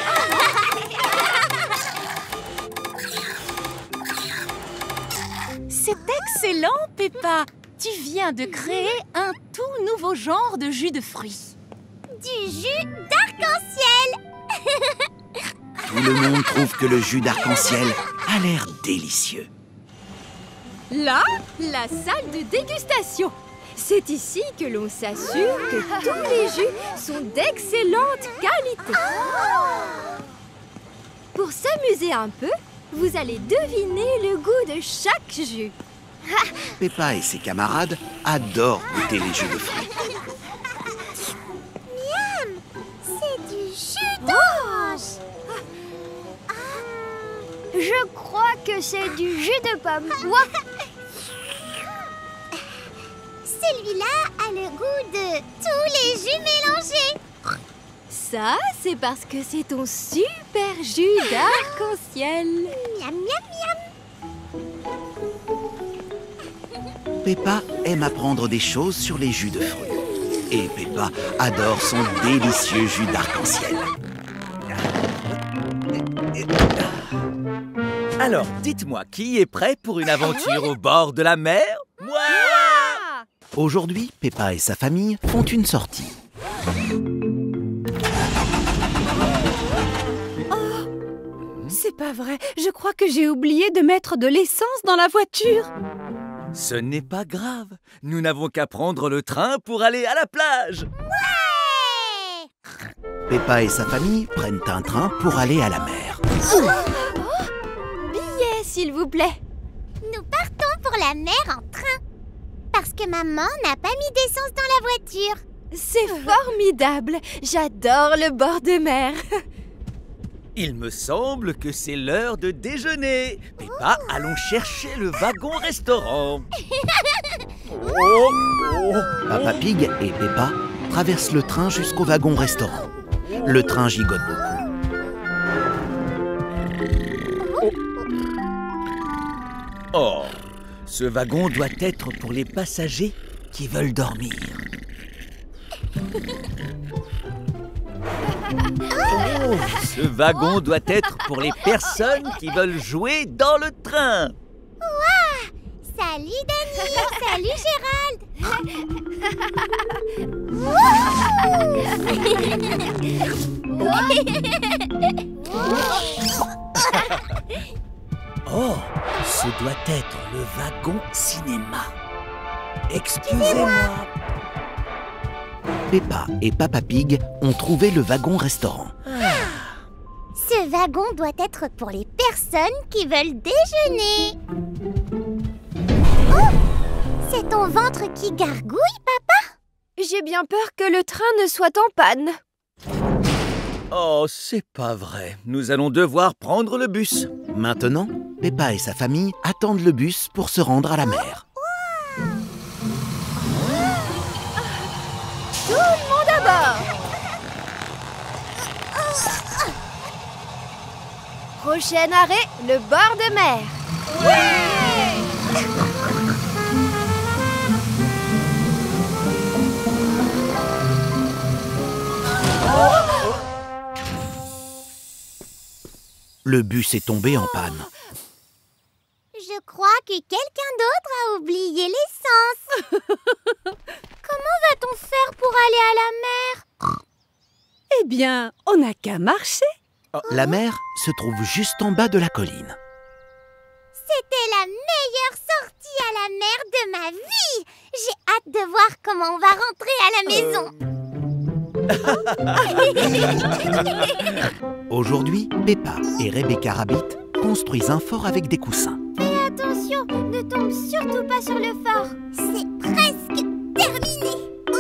B: C'est excellent, Peppa. Tu viens de créer un tout nouveau genre de jus de fruits.
A: Du jus d'arc-en-ciel.
C: Tout le monde trouve que le jus d'arc-en-ciel a l'air délicieux.
F: Là, la salle de dégustation. C'est ici que l'on s'assure que tous les jus sont d'excellente qualité. Pour s'amuser un peu, vous allez deviner le goût de chaque jus.
C: Peppa et ses camarades adorent goûter les jus de fruits.
A: Miam! C'est du jus d'orange.
F: Je crois que c'est du jus de pomme.
A: Celui-là a le goût de tous les jus mélangés.
F: Ça, c'est parce que c'est ton super jus d'arc-en-ciel.
A: Miam, miam, miam.
C: Peppa aime apprendre des choses sur les jus de fruits. Et Peppa adore son délicieux jus d'arc-en-ciel.
G: Alors, dites-moi, qui est prêt pour une aventure au bord de la mer? Moi!
C: Aujourd'hui, Peppa et sa famille font une sortie.
J: C'est pas vrai. Je crois que j'ai oublié de mettre de l'essence dans la voiture.
G: Ce n'est pas grave. Nous n'avons qu'à prendre le train pour aller à la plage.
A: Ouais!
C: Peppa et sa famille prennent un train pour aller à la mer.
F: Billet, s'il vous plaît.
A: Nous partons pour la mer en train. Parce que maman n'a pas mis d'essence dans la voiture.
F: C'est formidable. J'adore le bord de mer.
G: Il me semble que c'est l'heure de déjeuner. Peppa, allons chercher le wagon-restaurant.
C: Papa Pig et Peppa traversent le train jusqu'au wagon-restaurant. Le train gigote beaucoup.
G: Oh, ce wagon doit être pour les passagers qui veulent dormir. Oh, ce wagon doit être pour les personnes qui veulent jouer dans le train.
A: Waouh! Salut Dany. Salut Gérald.
C: Oh, ce doit être le wagon cinéma. Excusez-moi. Peppa et Papa Pig ont trouvé le wagon restaurant.
A: Ce wagon doit être pour les personnes qui veulent déjeuner. Oh, c'est ton ventre qui gargouille, papa?
F: J'ai bien peur que le train ne soit en panne.
G: Oh, c'est pas vrai. Nous allons devoir prendre le bus.
C: Maintenant, Peppa et sa famille attendent le bus pour se rendre à la mer.
F: Tout le monde à bord! Prochain arrêt, le bord de mer.
C: Le bus est tombé en panne.
A: Je crois que quelqu'un d'autre a oublié l'essence. Comment va-t-on faire pour aller à la mer?
J: Eh bien, on n'a qu'à marcher.
C: La mer se trouve juste en bas de la colline.
A: C'était la meilleure sortie à la mer de ma vie. J'ai hâte de voir comment on va rentrer à la maison.
C: Aujourd'hui, Peppa et Rebecca Rabbit construisent un fort avec des coussins.
A: Fais attention, ne tombe surtout pas sur le fort. C'est presque terminé.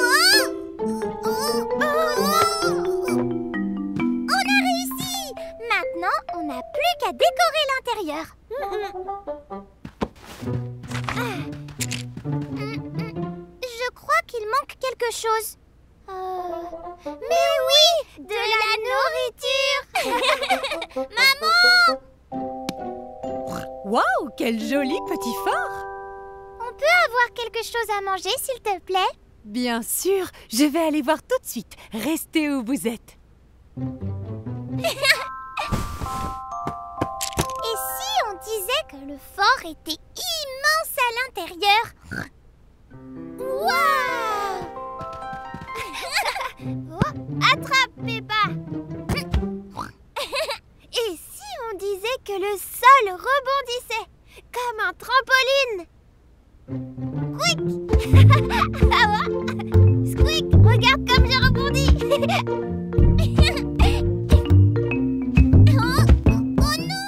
A: On a réussi. Maintenant, on n'a plus qu'à décorer l'intérieur. Je crois qu'il manque quelque chose. Mais oui, de la nourriture. Maman!
J: Waouh, quel joli petit fort!
A: On peut avoir quelque chose à manger, s'il te plaît?
J: Bien sûr, je vais aller voir tout de suite. Restez où vous êtes.
A: Et si on disait que le fort était immense à l'intérieur? Waouh! Attrape, Peppa! Et si on disait que le sol rebondissait comme un trampoline? Quick! Squeak, regarde comme je rebondis! Oh non!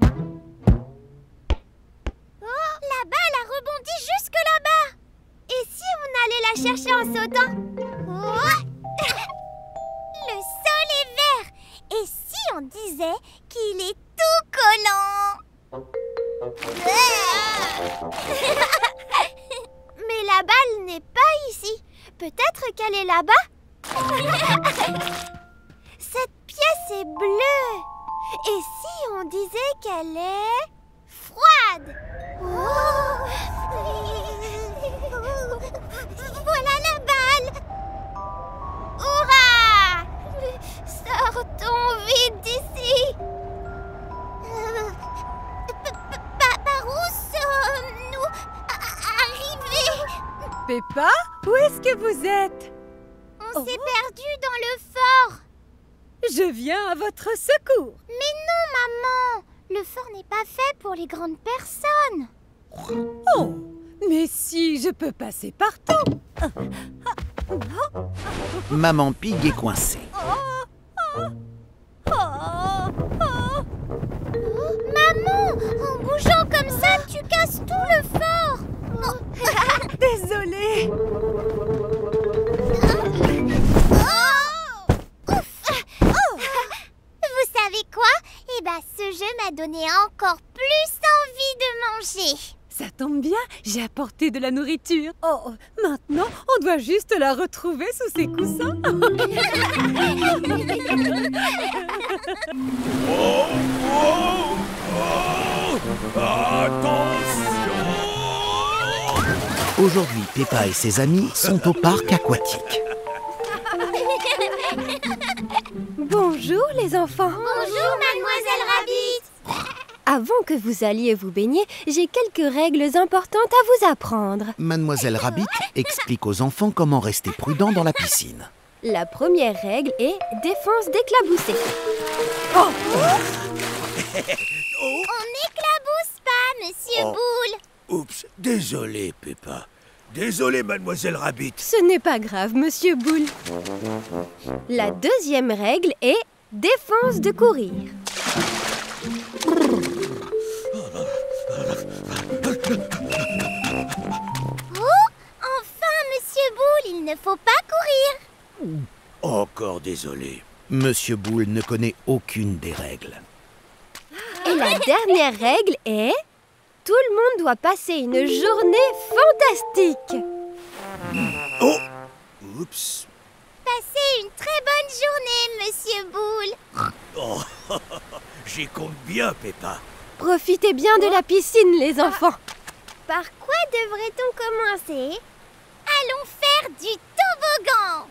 A: Oh, la balle a rebondi jusque là-bas! Et si on allait la chercher en sautant? Oh! Le sol est vert! Et si on disait qu'il est tout collant? Mais la balle n'est pas ici. Peut-être qu'elle est là-bas? Cette pièce est bleue. Et si on disait qu'elle est froide? Voilà la balle! Hurrah! Sortons vite d'ici! Par où sommes-nous arrivés?
J: Peppa, où est-ce que vous êtes?
A: On s'est perdu dans le fort.
J: Je viens à votre secours.
A: Mais non, maman! Le fort n'est pas fait pour les grandes personnes.
J: Oh, mais si, je peux passer partout.
C: Maman Pig est coincée.
A: Maman, en bougeant comme ça, tu casses tout le fort.
J: Désolée.
A: Vous savez quoi? Eh ben, ce jeu m'a donné encore plus envie de manger.
J: Ça tombe bien, j'ai apporté de la nourriture. Oh, maintenant, on doit juste la retrouver sous ses coussins.
G: Oh, oh, oh, attention!
C: Aujourd'hui, Peppa et ses amis sont au parc aquatique.
F: Bonjour les enfants.
A: Bonjour, mademoiselle Rabbit.
F: Avant que vous alliez vous baigner, j'ai quelques règles importantes à vous apprendre.
C: Mademoiselle Rabbit explique aux enfants comment rester prudent dans la piscine.
F: La première règle est défense d'éclabousser.
A: On n'éclabousse pas, Monsieur Boule.
E: Oups, désolé, Peppa. Désolé, Mademoiselle Rabbit.
F: Ce n'est pas grave, Monsieur Boule. La deuxième règle est défense de courir.
A: Oh, enfin, Monsieur Boule, il ne faut pas courir.
E: Encore désolé.
C: Monsieur Boule ne connaît aucune des règles.
F: Et la dernière règle est... Tout le monde doit passer une journée fantastique.
E: Oh! Oups!
A: Passez une très bonne journée, Monsieur Boule.
E: Oh, j'y compte bien, Peppa.
F: Profitez bien de la piscine, les enfants.
A: Par quoi devrait-on commencer? Allons faire du toboggan.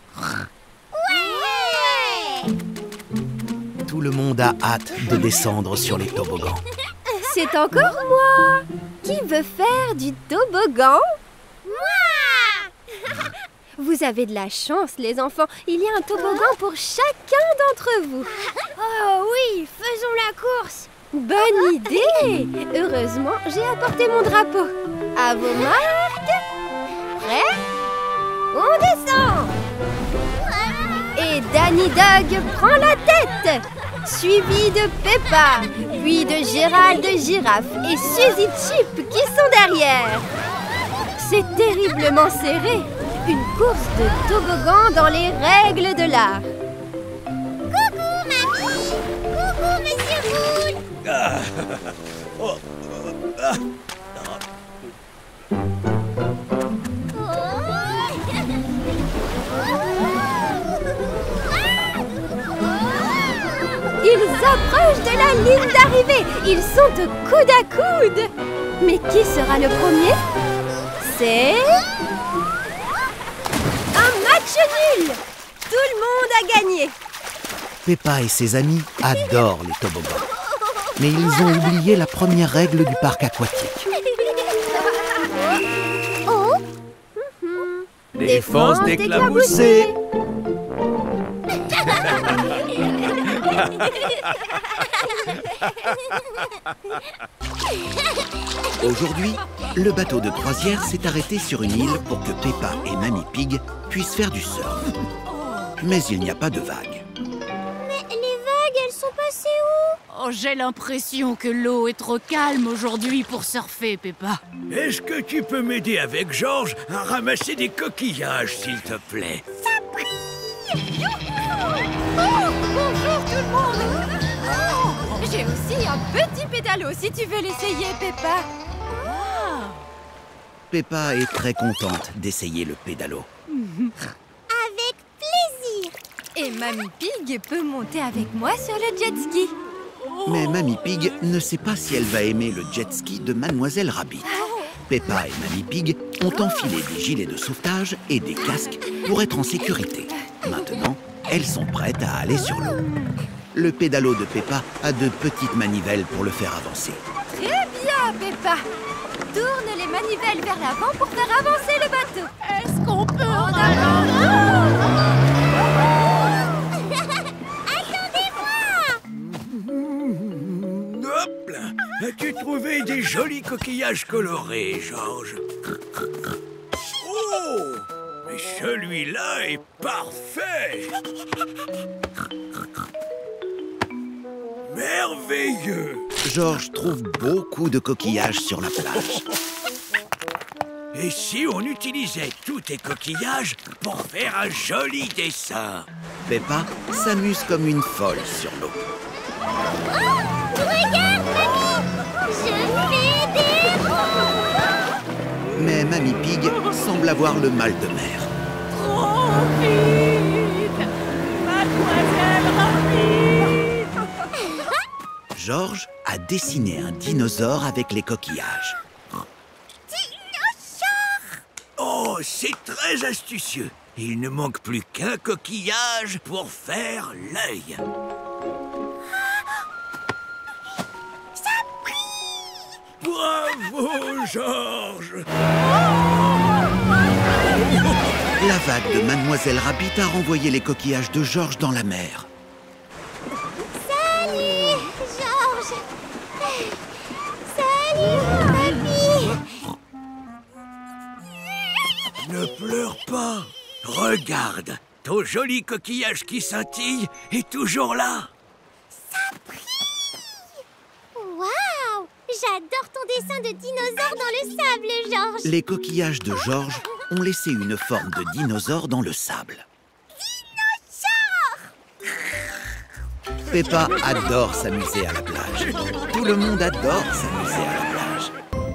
A: Ouais!
C: Tout le monde a hâte de descendre sur les toboggans.
F: C'est encore moi. Qui veut faire du toboggan?
A: Moi!
F: Vous avez de la chance, les enfants. Il y a un toboggan pour chacun d'entre vous.
A: Oh oui, faisons la course.
F: Bonne idée. Heureusement, j'ai apporté mon drapeau. À vos marques. Prêts? On descend. Et Danny Dog prend la tête, suivi de Peppa, puis de Gérald Girafe et Suzy Chip qui sont derrière. C'est terriblement serré. Une course de toboggan dans les règles de l'art.
A: Coucou, mamie. Coucou, Monsieur Boule.
F: Ils approchent de la ligne d'arrivée. Ils sont coude à coude. Mais qui sera le premier? C'est... un match nul. Tout le monde a gagné.
C: Peppa et ses amis adorent les toboggans. Mais ils ont oublié la première règle du parc aquatique.
A: Oh,
E: Défense d'éclabousser.
C: Aujourd'hui, le bateau de croisière s'est arrêté sur une île pour que Peppa et Mamie Pig puissent faire du surf. Mais il n'y a pas de vagues.
A: mais les vagues, elles sont passées où?
B: Oh, j'ai l'impression que l'eau est trop calme aujourd'hui pour surfer, Peppa.
E: Est-ce que tu peux m'aider avec Georges à ramasser des coquillages, s'il te plaît?
F: Bonjour tout le monde. J'ai aussi un petit pédalo si tu veux l'essayer, Peppa.
C: Peppa est très contente d'essayer le pédalo.
A: Avec plaisir.
F: Et Mamie Pig peut monter avec moi sur le jet ski.
C: Mais Mamie Pig ne sait pas si elle va aimer le jet ski de Mademoiselle Rabbit. Peppa et Mamie Pig ont enfilé des gilets de sauvetage et des casques pour être en sécurité. Maintenant, elles sont prêtes à aller sur l'eau. Le pédalo de Peppa a de petites manivelles pour le faire avancer.
F: Très bien, Peppa. Tourne les manivelles vers l'avant pour faire avancer le bateau.
B: Est-ce qu'on peut
F: En avant.
E: Hop là! As-tu trouvé des jolis coquillages colorés, Georges? Oh! Mais celui-là est parfait! Merveilleux!
C: Georges trouve beaucoup de coquillages sur la plage.
E: Et si on utilisait tous tes coquillages pour faire un joli dessin?
C: Peppa s'amuse comme une folle sur l'eau.
A: Regarde, mamie. Je fais des ronds.
C: Mais Mamie Pig semble avoir le mal de mer.
B: trop vite? Mademoiselle Rabbit!
C: Georges a dessiné un dinosaure avec les coquillages.
E: Oh, c'est très astucieux. Il ne manque plus qu'un coquillage pour faire l'œil.
A: Ça brille.
E: vous, Georges.
C: La vague de Mademoiselle Rabbit a renvoyé les coquillages de Georges dans la mer.
A: Salut, Georges. Salut, mon papy.
E: Ne pleure pas. Regarde, ton joli coquillage qui scintille est toujours là.
A: Ça brille. Waouh, j'adore ton dessin de dinosaure dans le sable, Georges.
C: Les coquillages de Georges ont laissé une forme de dinosaure dans le sable.
A: Dinosaure.
C: Peppa adore s'amuser à la plage. Tout le monde adore s'amuser à la plage.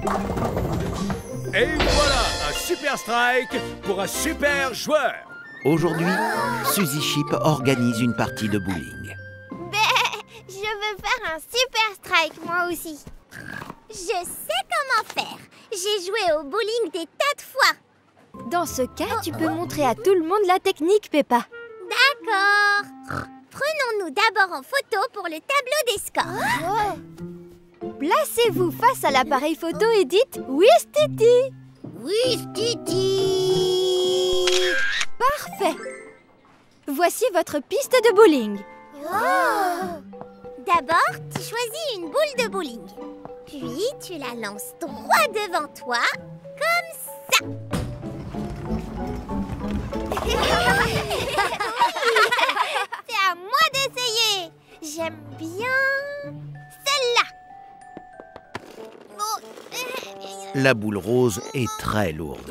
G: Et voilà, un super strike pour un super joueur.
C: Aujourd'hui, Suzy Chip organise une partie de bowling.
A: Je veux faire un super strike, moi aussi. Je sais comment faire. J'ai joué au bowling des tas de fois.
F: Dans ce cas, tu peux montrer à tout le monde la technique, Peppa.
A: D'accord. Prenons-nous d'abord en photo pour le tableau des scores.
F: Placez-vous face à l'appareil photo et dites « Ouistiti ».
A: Ouistiti.
F: Parfait. Voici votre piste de bowling.
A: D'abord, tu choisis une boule de bowling. Puis, tu la lances droit devant toi, comme ça. C'est à moi d'essayer. J'aime bien celle-là.
C: La boule rose est très lourde.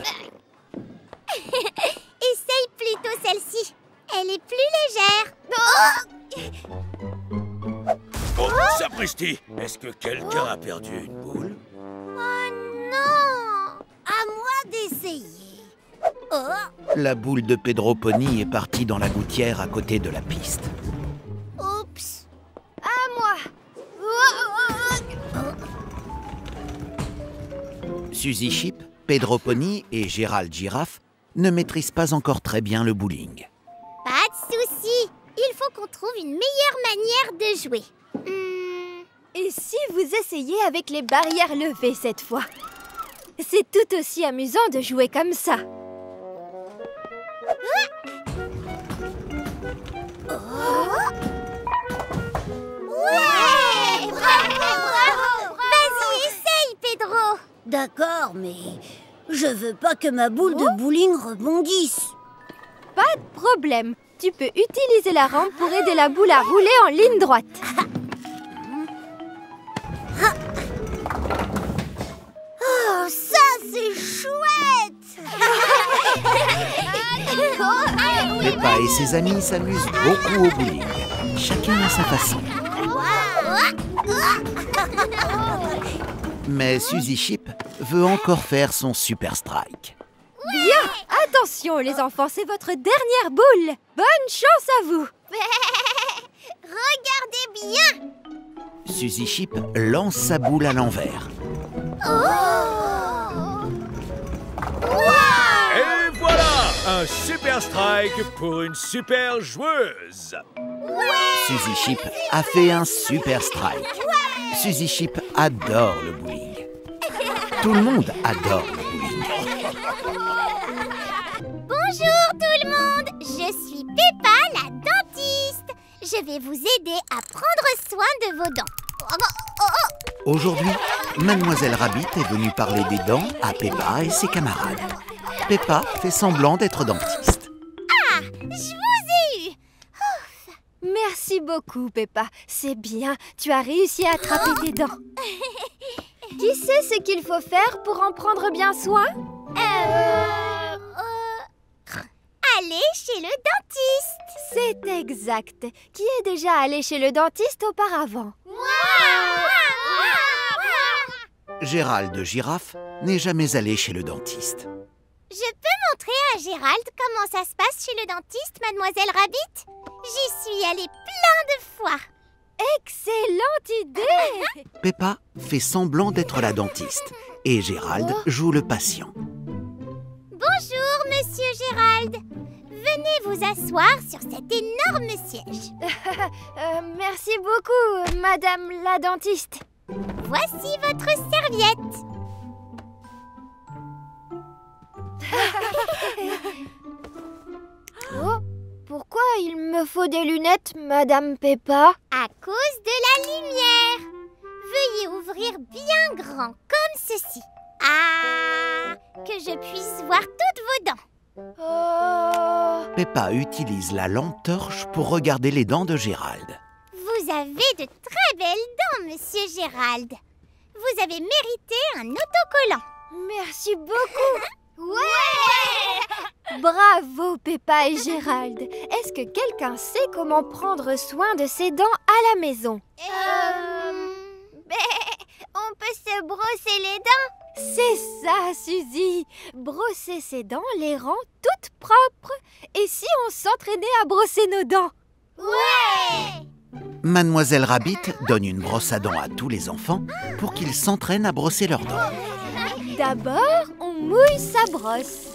A: Essaye plutôt celle-ci. Elle est plus légère.
E: Oh, sapristi! Est-ce que quelqu'un a perdu une boule?
A: Oh non! À moi d'essayer.
C: La boule de Pedro Pony est partie dans la gouttière à côté de la piste.
A: Oups!
F: À moi.
C: Suzy Chip, Pedro Pony et Gérald Giraffe ne maîtrisent pas encore très bien le bowling.
A: Pas de souci. Il faut qu'on trouve une meilleure manière de jouer.
F: Et si vous essayez avec les barrières levées cette fois? C'est tout aussi amusant de jouer comme ça.
A: Ouais! Bravo! Vas-y, essaye, Pedro.
H: D'accord, mais je veux pas que ma boule de bowling rebondisse.
F: Pas de problème. Tu peux utiliser la rampe pour aider la boule à rouler en ligne droite.
A: Oh, ça, c'est chouette!
C: Peppa et ses amis s'amusent beaucoup au bowling. Chacun à sa façon. Mais Suzy Chip veut encore faire son super strike.
F: Bien! Attention les enfants, c'est votre dernière boule. Bonne chance à vous.
A: Regardez bien!
C: Suzy Chip lance sa boule à l'envers.
G: Et voilà, un super strike pour une super joueuse.
C: Suzy Chip a fait un super strike. Suzy Chip adore le bowling. Tout le monde adore le bowling.
A: Bonjour tout le monde! Je suis Peppa, la dentiste. Je vais vous aider à prendre soin de vos dents.
C: Aujourd'hui, Mademoiselle Rabbit est venue parler des dents à Peppa et ses camarades. Peppa fait semblant d'être dentiste.
A: Ah! Je vous ai eu!
F: Merci beaucoup, Peppa. C'est bien, tu as réussi à attraper tes dents. Qui sait ce qu'il faut faire pour en prendre bien soin?
A: Aller chez le dentiste.
F: C'est exact. Qui est déjà allé chez le dentiste auparavant?
C: Gérald Giraffe n'est jamais allé chez le dentiste.
A: Je peux montrer à Gérald comment ça se passe chez le dentiste, Mademoiselle Rabbit? J'y suis allée plein de fois.
F: Excellente idée!
C: Peppa fait semblant d'être la dentiste et Gérald joue le patient.
A: Bonjour, Monsieur Gérald. Venez vous asseoir sur cet énorme siège.
F: Merci beaucoup, Madame la dentiste.
A: Voici votre serviette.
F: Oh, pourquoi il me faut des lunettes, Madame Peppa?
A: À cause de la lumière. Veuillez ouvrir bien grand, comme ceci. Ah, que je puisse voir toutes vos dents.
C: Peppa utilise la lampe torche pour regarder les dents de Gérald.
A: Vous avez de très belles dents, Monsieur Gérald. Vous avez mérité un autocollant.
F: Merci beaucoup. Ouais! Bravo, Peppa et Gérald. Est-ce que quelqu'un sait comment prendre soin de ses dents à la maison?
A: On peut se brosser les dents.
F: C'est ça, Suzy. Brosser ses dents les rend toutes propres. Et si on s'entraînait à brosser nos dents?
A: Ouais!
C: Mademoiselle Rabbit donne une brosse à dents à tous les enfants pour qu'ils s'entraînent à brosser leurs dents.
F: D'abord, on mouille sa brosse.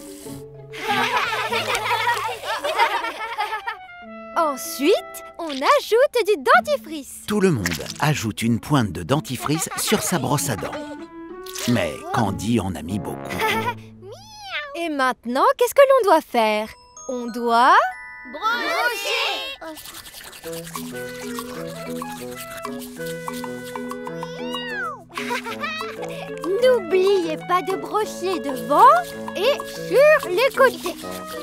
F: Ensuite, on ajoute du dentifrice.
C: Tout le monde ajoute une pointe de dentifrice sur sa brosse à dents. Mais Candy en a mis beaucoup.
F: Et maintenant, qu'est-ce que l'on doit faire? On doit...
A: brosser.
F: N'oubliez pas de brosser devant et sur les côtés.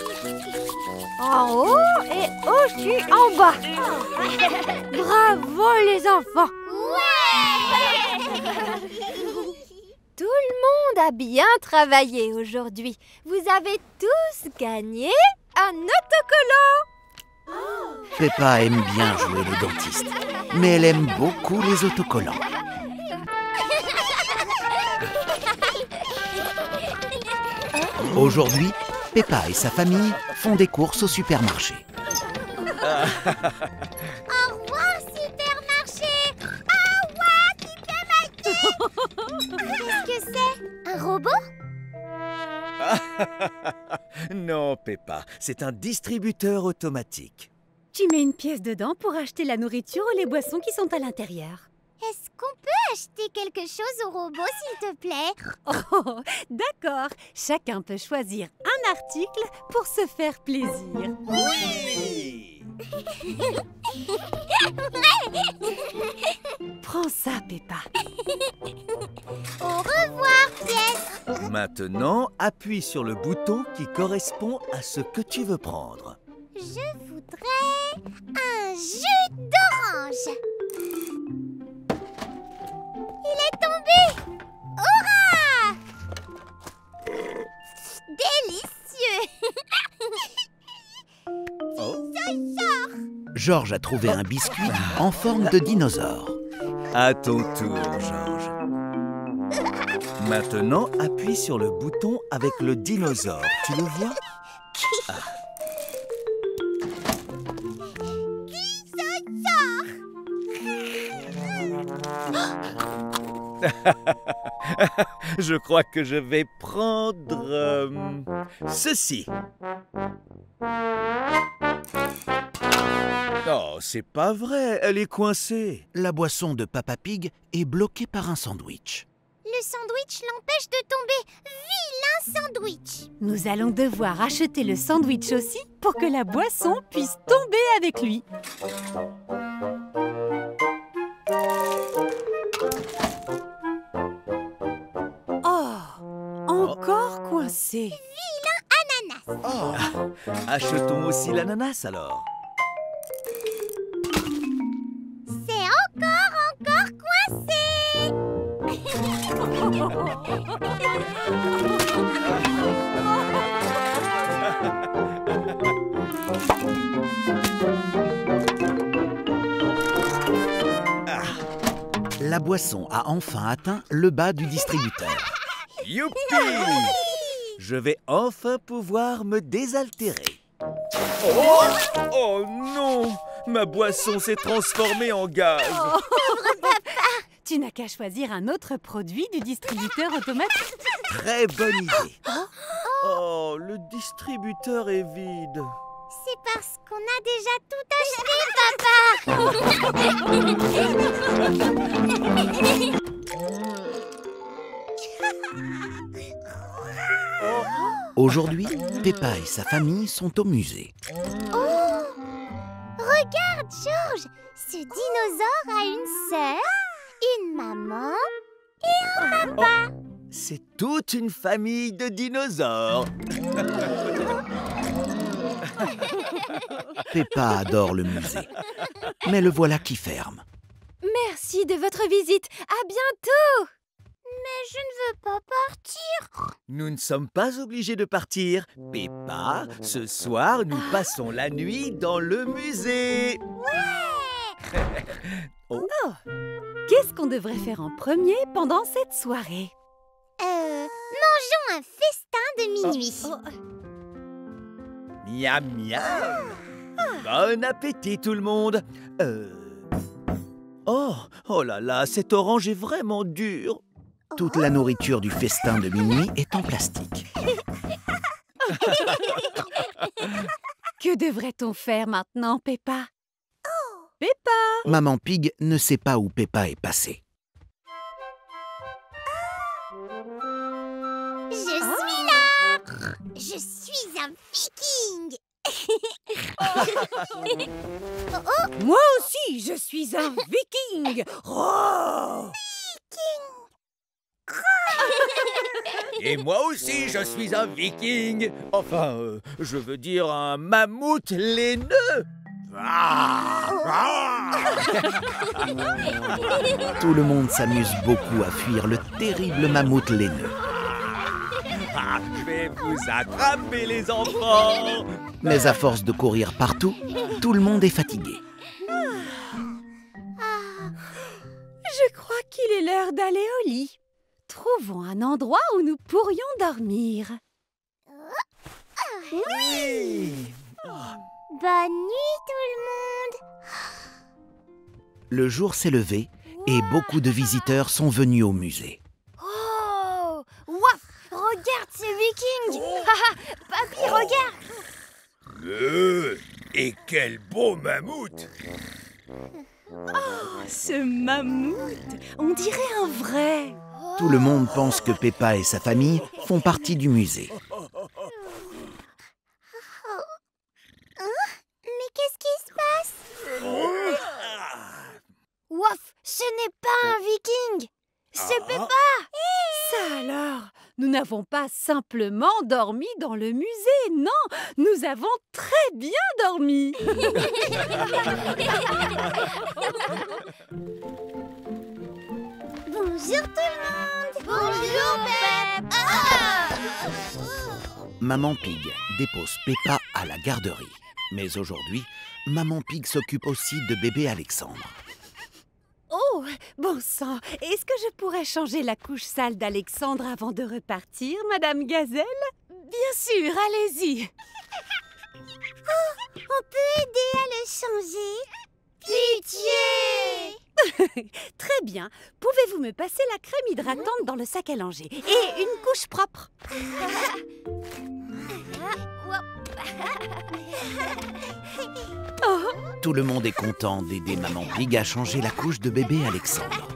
F: En haut et aussi en bas. Bravo les enfants.
A: Ouais!
F: Tout le monde a bien travaillé aujourd'hui. Vous avez tous gagné un autocollant.
C: Peppa aime bien jouer le dentiste, mais elle aime beaucoup les autocollants. Aujourd'hui, Peppa et sa famille font des courses au supermarché.
A: Au revoir, supermarché. Au revoir, supermarché. Qu'est-ce que c'est? Un robot?
G: Non, Peppa, c'est un distributeur automatique.
J: Tu mets une pièce dedans pour acheter la nourriture ou les boissons qui sont à l'intérieur.
A: Est-ce qu'on peut acheter quelque chose au robot, s'il te plaît?
J: Oh, d'accord. Chacun peut choisir un article pour se faire plaisir.
G: Oui!
J: Prends ça, Peppa.
A: Au revoir, pièce.
G: Maintenant, appuie sur le bouton qui correspond à ce que tu veux prendre.
A: Je voudrais un jus d'orange. Il est tombé! Hurrah! Délicieux! Dinosaure!
C: Georges a trouvé un biscuit en forme de dinosaure.
G: À ton tour, Georges. Maintenant, appuie sur le bouton avec le dinosaure. Tu le vois? Je crois que je vais prendre ceci. Oh, c'est pas vrai, elle est coincée.
C: La boisson de Peppa Pig est bloquée par un sandwich.
A: Le sandwich l'empêche de tomber. Vilain sandwich!
J: Nous allons devoir acheter le sandwich aussi pour que la boisson puisse tomber avec lui. Oh, encore coincé.
A: Vilain ananas!
G: Oh, achetons aussi l'ananas alors.
A: C'est encore coincé!
C: La boisson a enfin atteint le bas du distributeur.
G: Youpi! Je vais enfin pouvoir me désaltérer. Oh, oh non! Ma boisson s'est transformée en gaz.
J: Oh. Tu n'as qu'à choisir un autre produit du distributeur automatique.
G: Très bonne idée. Oh, le distributeur est vide.
A: C'est parce qu'on a déjà tout acheté, papa.
C: Aujourd'hui, Peppa et sa famille sont au musée.
A: Oh! Regarde, George! Ce dinosaure a une sœur, une maman et un papa.
G: C'est toute une famille de dinosaures.
C: Peppa adore le musée, mais le voilà qui ferme.
F: Merci de votre visite. À bientôt.
A: Mais je ne veux pas partir.
G: Nous ne sommes pas obligés de partir. Peppa, ce soir, nous passons la nuit dans le musée.
J: Qu'est-ce qu'on devrait faire en premier pendant cette soirée?
A: Mangeons un festin de minuit.
G: Miam miam. Bon appétit tout le monde. Oh là là, cette orange est vraiment dure.
C: Toute la nourriture du festin de minuit est en plastique.
J: Que devrait-on faire maintenant, Peppa? Peppa!
C: Maman Pig ne sait pas où Peppa est passée.
A: Je suis là. Je suis un viking.
J: Moi aussi, je suis un viking! Oh!
G: Et moi aussi, je suis un viking. Enfin, je veux dire un mammouth laineux.
C: Tout le monde s'amuse beaucoup à fuir le terrible mammouth laineux.
G: Je vais vous attraper, les enfants.
C: Mais à force de courir partout, tout le monde est fatigué.
J: Je crois qu'il est l'heure d'aller au lit. Trouvons un endroit où nous pourrions dormir.
G: Oui.
A: Bonne nuit tout le monde.
C: Le jour s'est levé et beaucoup de visiteurs sont venus au musée.
F: Oh! Waf! Regarde ces vikings! Papy, regarde!
E: Et quel beau mammouth!
B: Ce mammouth, on dirait un vrai.
C: Tout le monde pense que Peppa et sa famille font partie du musée.
A: Mais qu'est-ce qui se passe?
F: Waf! Ce n'est pas un viking! C'est Peppa!
J: Ça alors, nous n'avons pas simplement dormi dans le musée, non, nous avons très bien dormi.
A: Bonjour tout le monde. Bonjour Pep.
C: Maman Pig dépose Peppa à la garderie. Mais aujourd'hui, Maman Pig s'occupe aussi de bébé Alexandre.
J: Oh, bon sang, est-ce que je pourrais changer la couche sale d'Alexandre avant de repartir, Madame Gazelle?
B: Bien sûr, allez-y.
A: On peut aider à le changer? Pitié!
J: Très bien. Pouvez-vous me passer la crème hydratante dans le sac à langer et une couche propre?
C: Tout le monde est content d'aider Maman Pig à changer la couche de bébé Alexandre.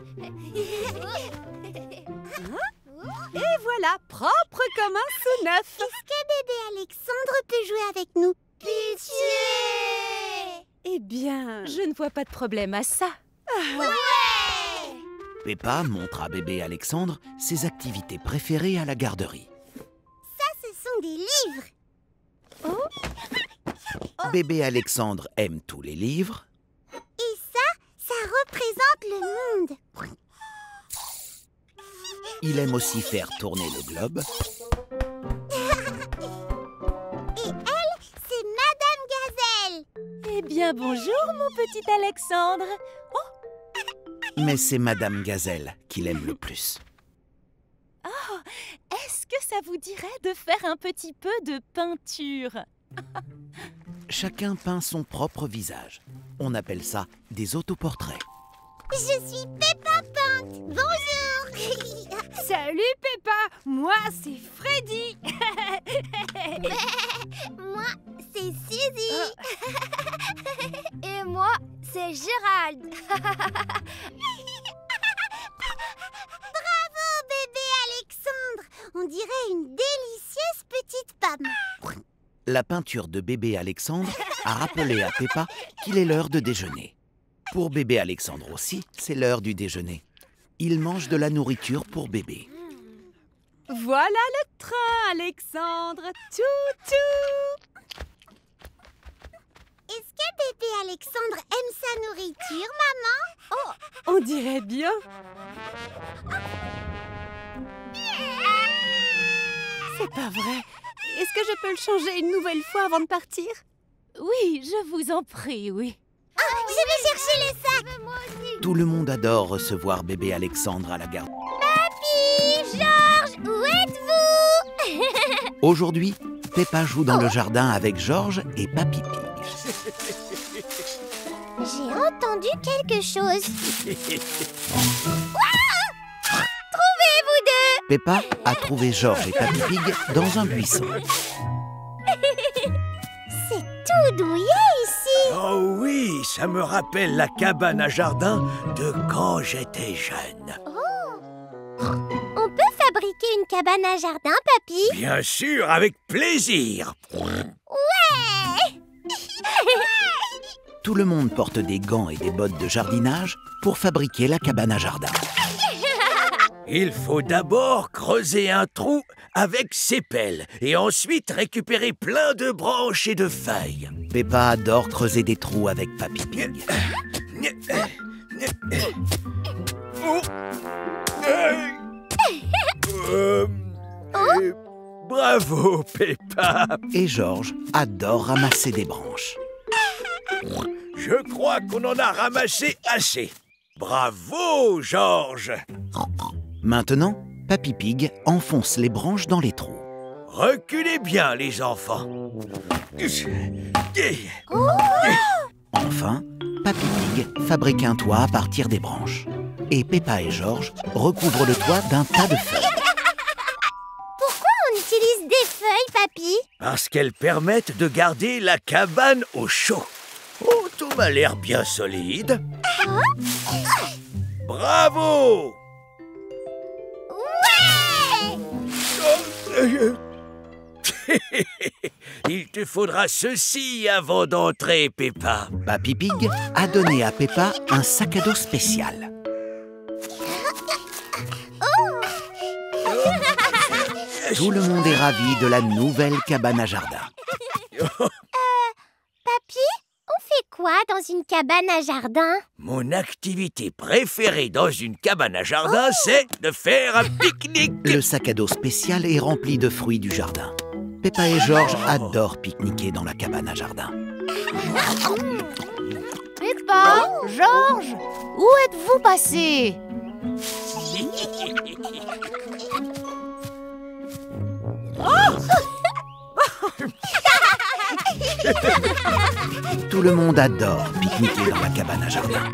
J: Et voilà, propre comme un sou neuf.
A: Est-ce que bébé Alexandre peut jouer avec nous? Pitié!
J: Eh bien,
B: Je ne vois pas de problème à ça.
C: Peppa montre à bébé Alexandre ses activités préférées à la garderie.
A: Ça, ce sont des livres.
C: Bébé Alexandre aime tous les livres.
A: Et ça représente le monde.
C: Il aime aussi faire tourner le globe.
A: Et elle, c'est Madame Gazelle.
B: Eh bien, bonjour, mon petit Alexandre.
C: Mais c'est Madame Gazelle qui l'aime le plus.
B: Est-ce que ça vous dirait de faire un petit peu de peinture?
C: Chacun peint son propre visage. On appelle ça des autoportraits.
A: Je suis Peppa Peinte. Bonjour.
F: Salut Peppa! Moi, c'est Freddy!
A: Moi, c'est Suzy.
F: Et moi, c'est Gérald!
A: Bravo, bébé Alexandre. On dirait une délicieuse petite pam.
C: La peinture de bébé Alexandre a rappelé à Peppa qu'il est l'heure de déjeuner. Pour bébé Alexandre aussi, c'est l'heure du déjeuner. Il mange de la nourriture pour bébé.
J: Voilà le train, Alexandre. Toutou.
A: Est-ce que bébé Alexandre aime sa nourriture, maman?
J: On dirait bien. C'est pas vrai. Est-ce que je peux le changer une nouvelle fois avant de partir?
B: Oui, je vous en prie, oui.
A: Je vais chercher les sacs. Moi aussi.
C: Tout le monde adore recevoir bébé Alexandre à la gare.
A: Papy, Georges, où êtes-vous?
C: Aujourd'hui, Peppa joue dans le jardin avec Georges et Papy Pig.
A: J'ai entendu quelque chose. Trouvez, vous deux.
C: Peppa a trouvé Georges et Papy Pig dans un buisson.
A: C'est tout douillet ici.
E: Oh oui, ça me rappelle la cabane à jardin de quand j'étais jeune.
A: On peut fabriquer une cabane à jardin, papy?
E: Bien sûr, avec plaisir.
A: Ouais.
C: Tout le monde porte des gants et des bottes de jardinage pour fabriquer la cabane à jardin.
E: Il faut d'abord creuser un trou avec ses pelles et ensuite récupérer plein de branches et de feuilles.
C: Peppa adore creuser des trous avec Papy Pig.
E: Bravo, Peppa.
C: Et Georges adore ramasser des branches.
E: Je crois qu'on en a ramassé assez. Bravo, Georges.
C: Maintenant, Papy Pig enfonce les branches dans les trous.
E: Reculez bien, les enfants.
C: Enfin, Papy Pig fabrique un toit à partir des branches. Et Peppa et Georges recouvrent le toit d'un tas de feuilles.
A: Pourquoi on utilise des feuilles, papy?
E: Parce qu'elles permettent de garder la cabane au chaud. Oh, tout m'a l'air bien solide. Bravo!
A: Ouais!
E: Il te faudra ceci avant d'entrer, Peppa.
C: Papy Pig a donné à Peppa un sac à dos spécial. Tout le monde est ravi de la nouvelle cabane à jardin.
A: Papy, on fait quoi dans une cabane à jardin?
E: Mon activité préférée dans une cabane à jardin, c'est de faire un pique-nique.
C: Le sac à dos spécial est rempli de fruits du jardin. Peppa et Georges adorent pique-niquer dans la cabane à jardin.
B: Peppa, Georges, où êtes-vous passés?
C: Tout le monde adore pique-niquer dans la cabane à jardin.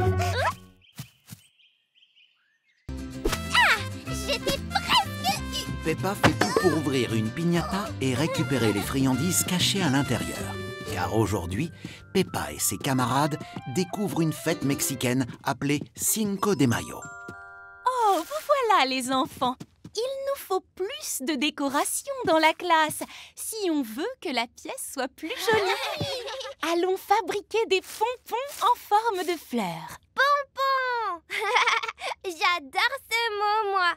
A: J'étais presque...
C: Peppa fait tout pour ouvrir une piñata et récupérer les friandises cachées à l'intérieur. Car aujourd'hui, Peppa et ses camarades découvrent une fête mexicaine appelée Cinco de Mayo.
B: Oh, vous voilà les enfants. Il nous faut plus de décoration dans la classe si on veut que la pièce soit plus jolie. Allons fabriquer des pompons en forme de fleurs.
A: Pompon. J'adore ce mot, moi.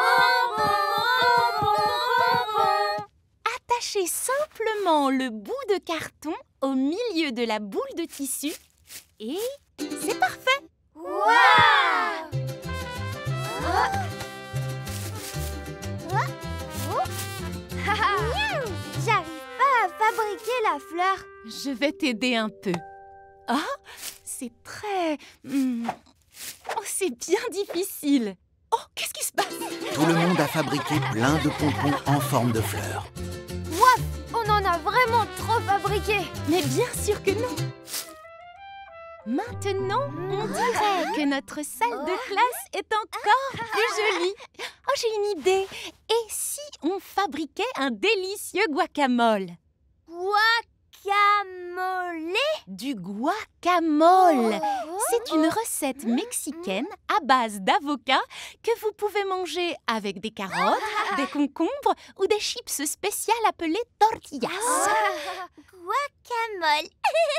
A: Pompon.
B: Attachez simplement le bout de carton au milieu de la boule de tissu et c'est parfait.
A: Waouh!
F: J'arrive pas à fabriquer la fleur.
B: Je vais t'aider un peu. Ah, c'est très... Oh, c'est bien difficile. Oh, qu'est-ce qui se passe?
C: Tout le monde a fabriqué plein de pompons en forme de fleurs.
F: Wouah, on en a vraiment trop fabriqué.
B: Mais bien sûr que non. Maintenant, on dirait que notre salle de classe est encore plus jolie. Oh, j'ai une idée. Et si on fabriquait un délicieux guacamole?
A: Guacamole. Guacamole?
B: Du guacamole. C'est une recette mexicaine à base d'avocat que vous pouvez manger avec des carottes, des concombres ou des chips spéciales appelées tortillas.
A: Guacamole.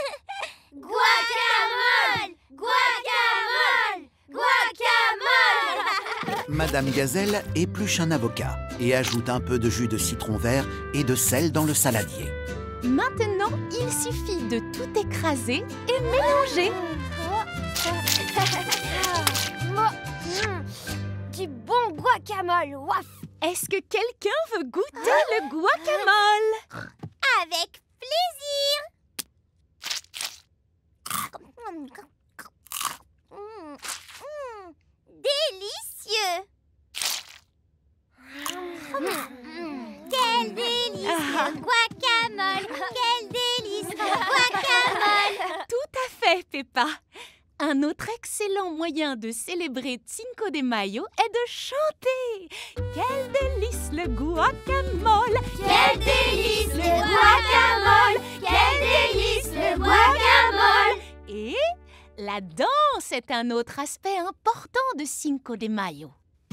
A: Guacamole! Guacamole! Guacamole!
C: Madame Gazelle épluche un avocat et ajoute un peu de jus de citron vert et de sel dans le saladier.
B: Maintenant, il suffit de tout écraser et mélanger.
F: Du bon guacamole, waf!
B: Est-ce que quelqu'un veut goûter le guacamole?
A: Avec plaisir! Délicieux! Quel délice le guacamole! Quel délice le guacamole!
B: Tout à fait, Peppa. Un autre excellent moyen de célébrer Cinco de Mayo est de chanter. Quel délice le guacamole!
A: Quel délice le guacamole! Quel délice le guacamole!
B: Et la danse est un autre aspect important de Cinco de Mayo.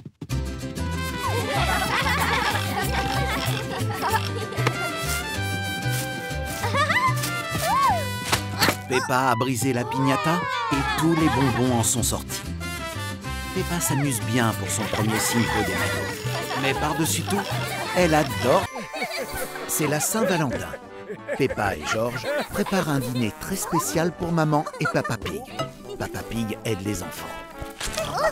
C: Peppa a brisé la piñata et tous les bonbons en sont sortis. Peppa s'amuse bien pour son premier Cinco de Mayo. Mais par-dessus tout, elle adore. C'est la Saint-Valentin. Peppa et George préparent un dîner très spécial pour maman et Papa Pig. Papa Pig aide les enfants.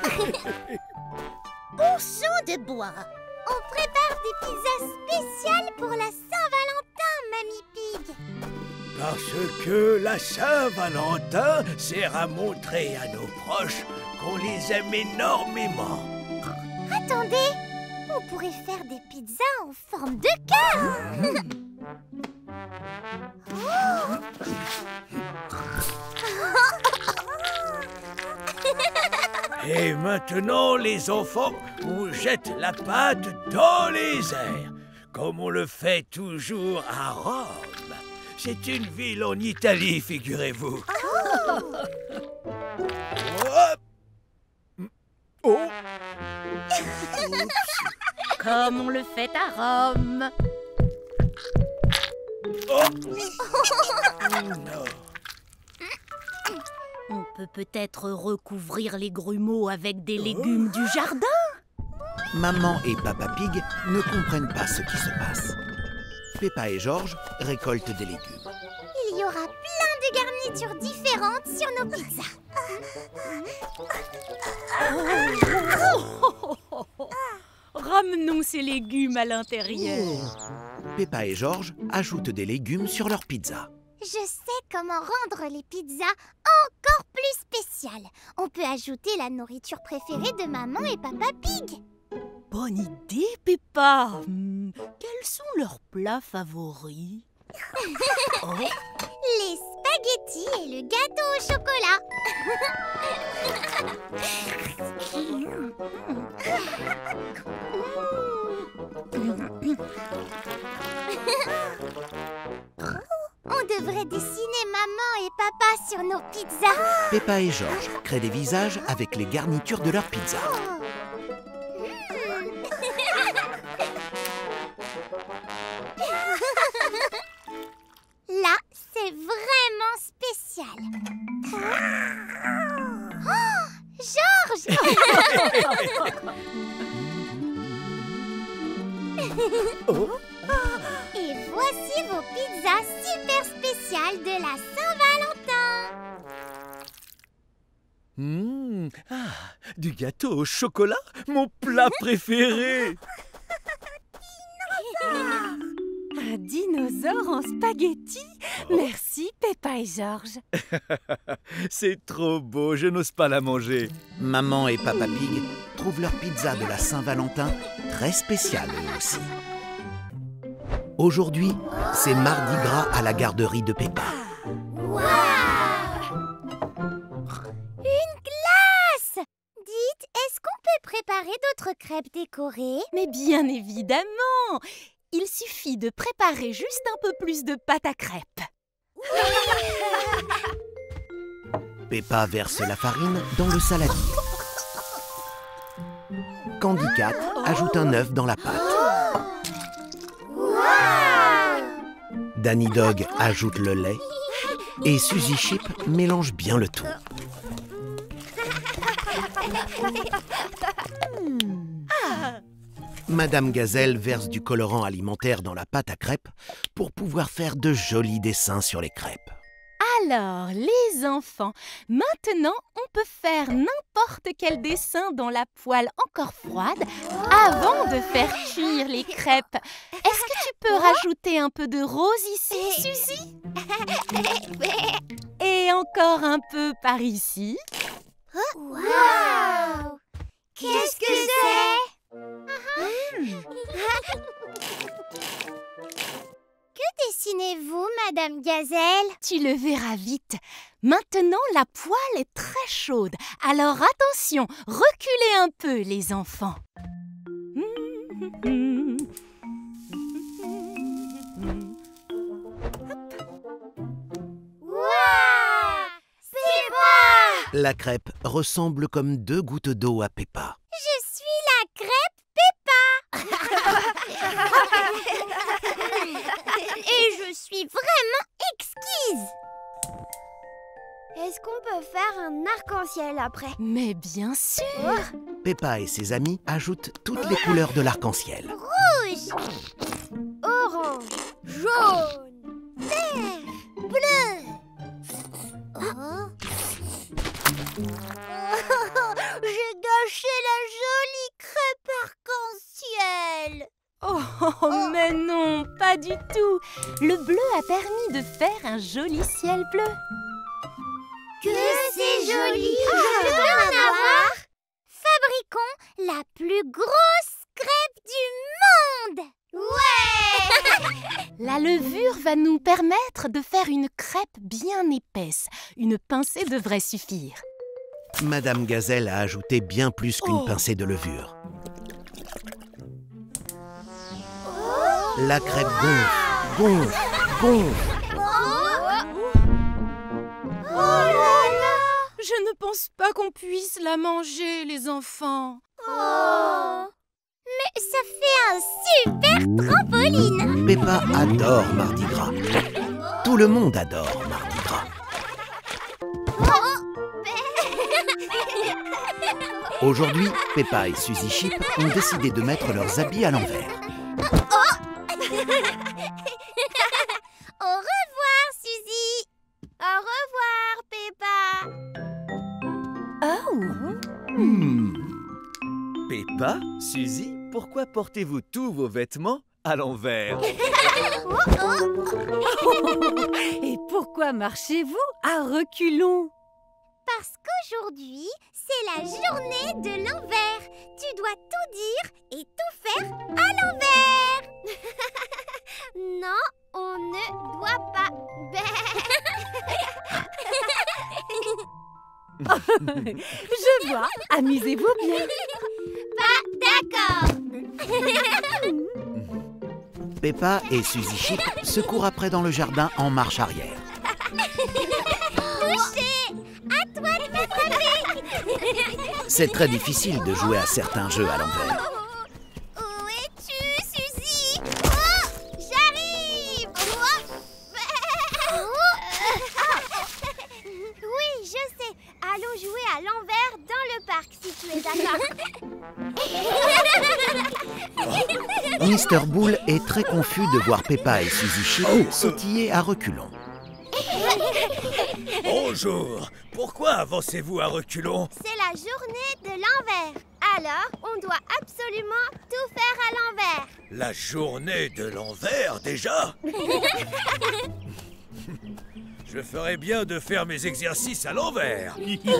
A: Au champ de bois, on prépare des pizzas spéciales pour la Saint-Valentin, Mamie Pig.
E: Parce que la Saint-Valentin sert à montrer à nos proches qu'on les aime énormément.
A: Attendez, on pourrait faire des pizzas en forme de cœur.
E: Et maintenant, les enfants, on jette la pâte dans les airs, comme on le fait toujours à Rome. C'est une ville en Italie, figurez-vous. Oh.
B: Comme on le fait à Rome.
E: Non.
H: On peut peut-être recouvrir les grumeaux avec des légumes du jardin.
C: Maman et Papa Pig ne comprennent pas ce qui se passe. Peppa et George récoltent des légumes.
A: Il y aura plein de garnitures différentes sur nos pizzas.
B: Ramenons ces légumes à l'intérieur.
C: Peppa et George ajoutent des légumes sur leur pizza.
A: Je sais comment rendre les pizzas encore plus spéciales. On peut ajouter la nourriture préférée de maman et Papa Pig.
B: Bonne idée, Peppa. Quels sont leurs plats favoris?
A: Les spaghettis et le gâteau au chocolat. On devrait dessiner maman et papa sur nos pizzas.
C: Peppa et George créent des visages avec les garnitures de leur pizza.
A: Là, c'est vraiment spécial. Oh, George! Et voici vos pizzas super spéciales de la Saint-Valentin.
G: Du gâteau au chocolat, mon plat préféré.
J: Un dinosaure en spaghetti. Merci, Peppa et George.
G: C'est trop beau, je n'ose pas la manger.
C: Maman et Papa Pig trouvent leur pizza de la Saint-Valentin très spéciale eux aussi. Aujourd'hui, c'est Mardi Gras à la garderie de Peppa.
A: Waouh! Une glace! Dites, est-ce qu'on peut préparer d'autres crêpes décorées?
B: Mais bien évidemment! il suffit de préparer juste un peu plus de pâte à crêpes.
C: Peppa verse la farine dans le saladier. Candy Cat ajoute un œuf dans la pâte. Danny Dog ajoute le lait. Et Suzy Chip mélange bien le tout. Madame Gazelle verse du colorant alimentaire dans la pâte à crêpes pour pouvoir faire de jolis dessins sur les crêpes.
B: Alors, les enfants, maintenant, on peut faire n'importe quel dessin dans la poêle encore froide avant de faire cuire les crêpes. Est-ce que tu peux rajouter un peu de rose ici, Suzy? Et encore un peu par ici.
A: Waouh! Qu'est-ce que c'est? Que dessinez-vous, Madame Gazelle?
B: Tu le verras vite. Maintenant, la poêle est très chaude. Alors attention, reculez un peu, les enfants.
A: Waouh! Peppa!
C: La crêpe ressemble comme 2 gouttes d'eau à Peppa.
A: Je suis la crêpe Peppa! Et je suis vraiment exquise!
F: Est-ce qu'on peut faire un arc-en-ciel après?
B: Mais bien sûr!
C: Peppa et ses amis ajoutent toutes les couleurs de l'arc-en-ciel.
A: Rouge,
F: Orange, jaune,
A: vert, bleu. Oh. J'ai gâché la jolie crêpe arc-en-ciel.
B: Oh, mais non, pas du tout. Le bleu a permis de faire un joli ciel bleu.
A: Que c'est joli! Je peux en avoir? Fabriquons la plus grosse crêpe du monde! Ouais!
B: La levure va nous permettre de faire une crêpe bien épaisse. Une pincée devrait suffire.
C: Madame Gazelle a ajouté bien plus qu'une pincée de levure. La crêpe gonfle, gonfle, gonfle.
A: Oh là là!
B: Je ne pense pas qu'on puisse la manger, les enfants.
A: Oh! Mais ça fait un super trampoline!
C: Peppa adore Mardi Gras. Tout le monde adore Mardi Gras. Aujourd'hui, Peppa et Suzy Chip ont décidé de mettre leurs habits à l'envers.
A: Au revoir, Suzy! Au revoir, Peppa!
G: Peppa, Suzy, pourquoi portez-vous tous vos vêtements à l'envers?
J: Et pourquoi marchez-vous à reculons?
A: Parce qu'aujourd'hui, c'est la journée de l'envers. Tu dois tout dire et tout faire à l'envers. Non, on ne doit pas.
J: Je vois, amusez-vous bien.
A: Pas d'accord.
C: Peppa et Suzy Chip se courent après dans le jardin en marche arrière.
A: Touché! À toi de m'attraper.
C: C'est très difficile de jouer à certains jeux à l'envers.
A: Où es-tu, Suzy? Oh, j'arrive! Oui, je sais. Allons jouer à l'envers dans le parc, si tu es d'accord.
C: Mister Bull est très confus de voir Peppa et Suzy Chip sautiller à reculons.
E: Bonjour. Pourquoi avancez-vous à reculons?
A: C'est la journée de l'envers. Alors, on doit absolument tout faire à l'envers.
E: La journée de l'envers, déjà? Je ferais bien de faire mes exercices à l'envers.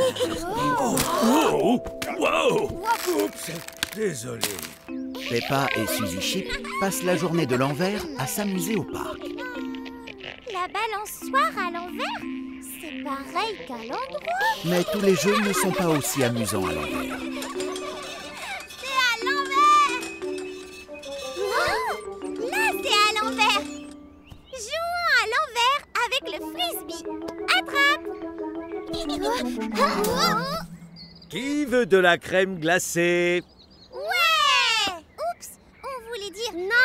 E: Oh, wow. Oups, désolé.
C: Peppa et Suzy Chip passent la journée de l'envers à s'amuser au parc.
A: La balançoire à l'envers, c'est pareil qu'à l'endroit.
C: Mais tous les jeux ne sont pas aussi amusants à l'envers.
A: C'est à l'envers. Oh, là,
G: Qui veut de la crème glacée?
A: Ouais! Oups, on voulait dire non!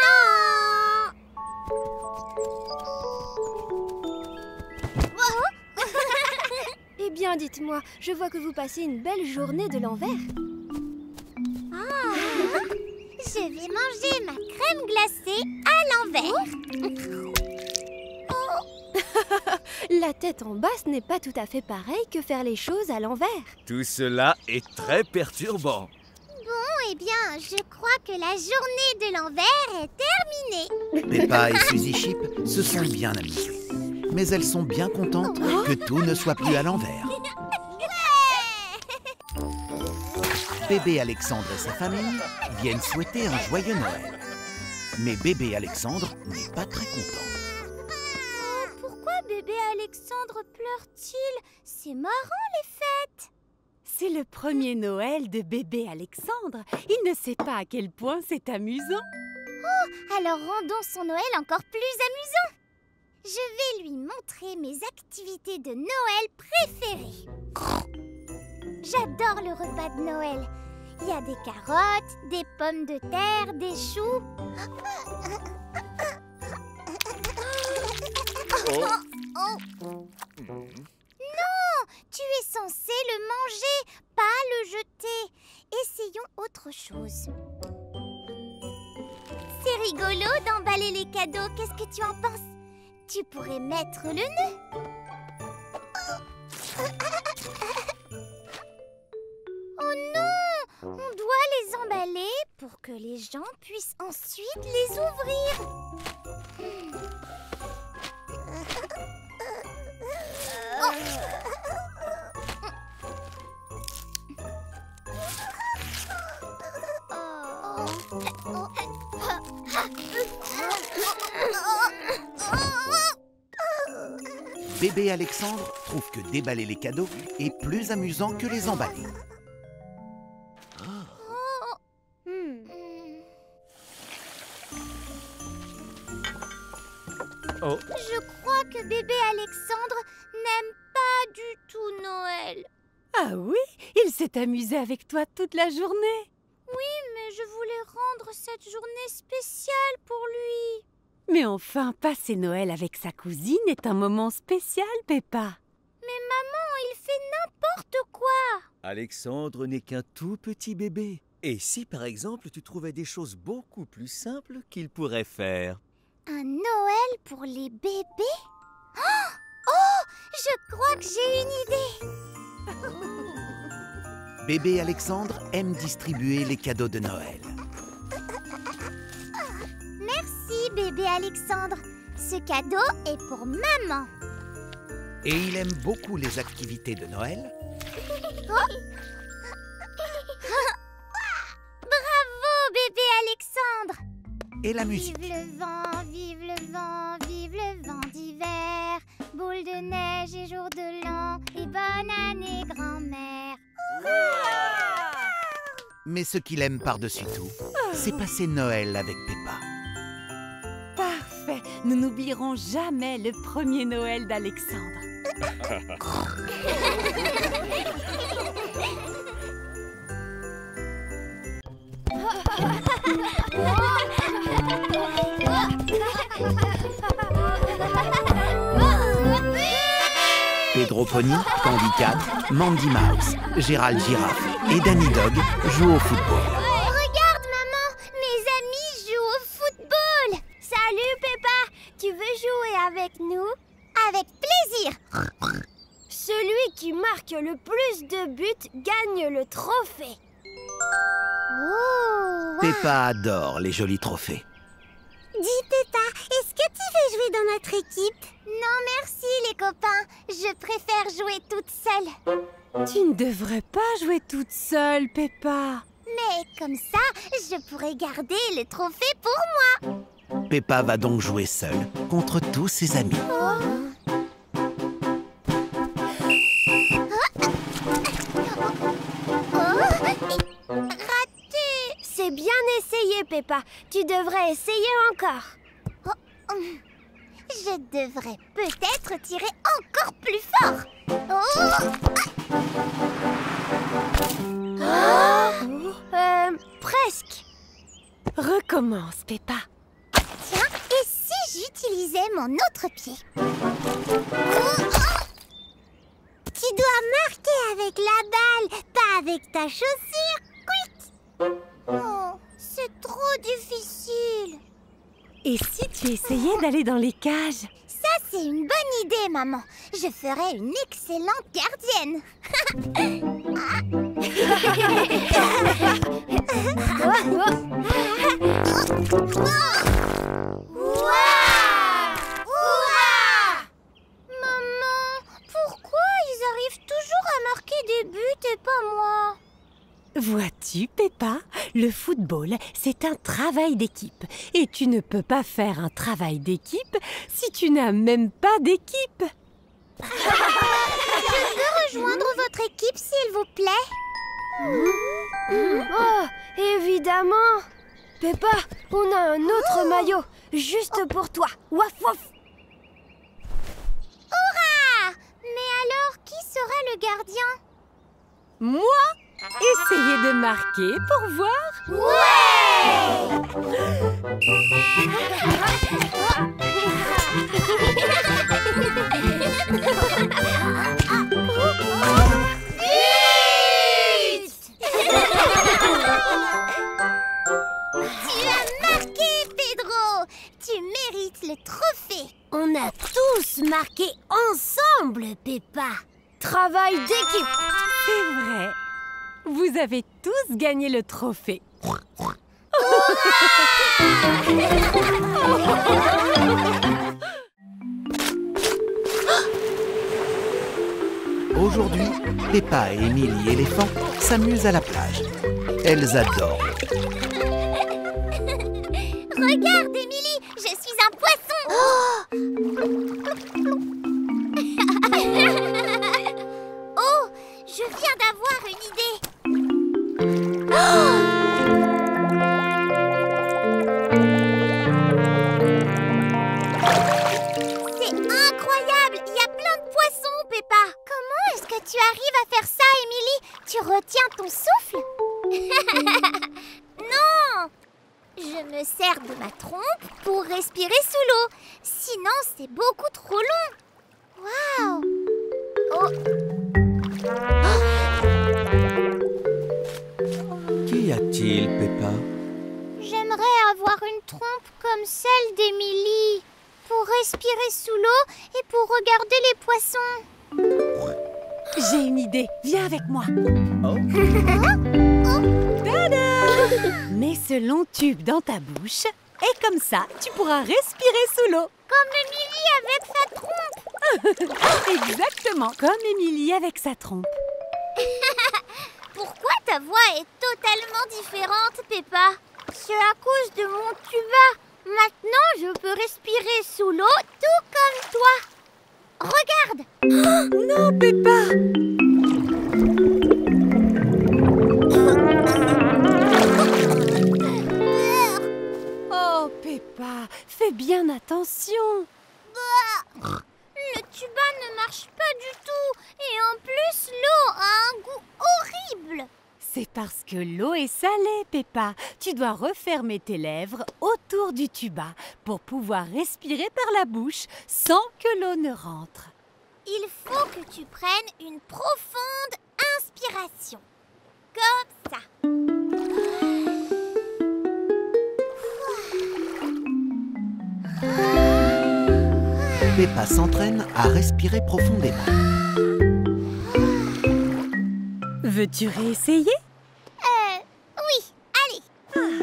F: Eh bien, dites-moi, je vois que vous passez une belle journée de l'envers.
A: Ah, je vais manger ma crème glacée à l'envers.
F: La tête en bas, ce n'est pas tout à fait pareil que faire les choses à l'envers.
G: Tout cela est très perturbant.
A: Bon, eh bien, je crois que la journée de l'envers est terminée.
C: Peppa et Suzy Chip se sont bien amusées. Mais elles sont bien contentes que tout ne soit plus à l'envers. Bébé Alexandre et sa famille viennent souhaiter un joyeux Noël. Mais bébé Alexandre n'est pas très content.
A: Pourquoi bébé Alexandre pleure-t-il? C'est marrant les fêtes.
J: C'est le premier Noël de bébé Alexandre. Il ne sait pas à quel point c'est amusant.
A: Oh, alors rendons son Noël encore plus amusant. Je vais lui montrer mes activités de Noël préférées. J'adore le repas de Noël. Il y a des carottes, des pommes de terre, des choux. Non, tu es censé le manger, pas le jeter. Essayons autre chose. C'est rigolo d'emballer les cadeaux. Qu'est-ce que tu en penses? Tu pourrais mettre le nœud. Oh non! On doit les emballer pour que les gens puissent ensuite les ouvrir.
C: Bébé Alexandre trouve que déballer les cadeaux est plus amusant que les emballer.
G: Oh.
A: Je crois que bébé Alexandre n'aime pas du tout Noël.
J: Ah oui, il s'est amusé avec toi toute la journée.
A: Oui, mais je voulais rendre cette journée spéciale pour lui.
J: Mais enfin, passer Noël avec sa cousine est un moment spécial, Peppa.
A: Mais maman, il fait n'importe quoi.
G: Alexandre n'est qu'un tout petit bébé. Et si, par exemple, tu trouvais des choses beaucoup plus simples qu'il pourrait faire?
A: Un Noël pour les bébés? Oh, je crois que j'ai une idée.
C: Bébé Alexandre aime distribuer les cadeaux de Noël.
A: Merci, bébé Alexandre. Ce cadeau est pour maman.
C: Et il aime beaucoup les activités de Noël.
A: Bravo, bébé Alexandre.
C: Et la musique.
A: Vive le vent, vive le vent, vive le vent d'hiver. Boule de neige et jour de l'an, et bonne année, grand-mère.
C: Mais ce qu'il aime par-dessus tout, c'est passer Noël avec Peppa.
J: Parfait, nous n'oublierons jamais le premier Noël d'Alexandre.
C: Pedro Pony, Candy Cat, Mandy Mouse, Gérald Giraffe et Danny Dog jouent au football.
A: Regarde, maman, mes amis jouent au football. Salut, Peppa. Tu veux jouer avec nous? Avec plaisir.
F: Celui qui marque le plus de buts gagne le trophée.
A: Oh, wow.
C: Peppa adore les jolis trophées.
A: Dis, Peppa, est-ce que tu veux jouer dans notre équipe? Non, merci, les copains. Je préfère jouer toute seule.
J: Tu ne devrais pas jouer toute seule, Peppa.
A: Mais comme ça, je pourrais garder le trophée pour moi.
C: Peppa va donc jouer seule contre tous ses amis.
A: Raté.
F: C'est bien essayé, Peppa. Tu devrais essayer encore.
A: Je devrais peut-être tirer encore plus fort. Oh.
F: Presque.
J: Recommence, Peppa.
A: Tiens, et si j'utilisais mon autre pied? Tu dois marquer avec la balle, pas avec ta chaussure. Quick! Oh, c'est trop difficile.
J: Et si tu essayais d'aller dans les cages?
A: Ça, c'est une bonne idée, maman. Je ferais une excellente gardienne. Maman, pourquoi ils arrivent toujours à marquer des buts et pas moi?
J: Vois-tu, Peppa, le football, c'est un travail d'équipe. Et tu ne peux pas faire un travail d'équipe si tu n'as même pas d'équipe.
A: Je peux rejoindre votre équipe, s'il vous plaît?
F: Oh, évidemment. Peppa, on a un autre maillot, juste pour toi. Waf waf.
A: Hurrah! Mais alors, qui sera le gardien?
J: Moi? Essayez de marquer pour voir.
A: Tu as marqué, Pedro! Tu mérites le trophée!
H: On a tous marqué ensemble, Peppa.
F: Travail d'équipe.
J: C'est vrai. Vous avez tous gagné le trophée.
C: Aujourd'hui, Peppa et Émilie éléphant s'amusent à la plage. Elles adorent.
A: Regarde, Émilie, je suis un poisson! Oh, je viens d'avoir une idée! C'est incroyable! Il y a plein de poissons, Peppa! Comment est-ce que tu arrives à faire ça, Émilie? Tu retiens ton souffle? Non! Je me sers de ma trompe pour respirer sous l'eau. Sinon, c'est beaucoup trop long. Waouh! Oh!
G: Qu'y a-t-il, Peppa?
A: J'aimerais avoir une trompe comme celle d'Émilie pour respirer sous l'eau et pour regarder les poissons.
J: J'ai une idée. Viens avec moi. Mets ce long tube dans ta bouche et comme ça, tu pourras respirer sous l'eau.
A: Comme Émilie avec sa trompe.
J: Exactement, comme Émilie avec sa trompe.
A: Pourquoi ta voix est totalement différente, Peppa? C'est à cause de mon tuba. Maintenant, je peux respirer sous l'eau tout comme toi. Regarde!
J: Oh, non, Peppa! Oh, Peppa, fais bien attention.
A: Le tuba ne marche pas du tout. Et en plus, l'eau a un goût horrible.
J: C'est parce que l'eau est salée, Peppa. Tu dois refermer tes lèvres autour du tuba pour pouvoir respirer par la bouche sans que l'eau ne rentre.
A: Il faut que tu prennes une profonde inspiration. Comme ça.
C: Peppa s'entraîne à respirer profondément.
J: Veux-tu réessayer?
A: Oui, allez.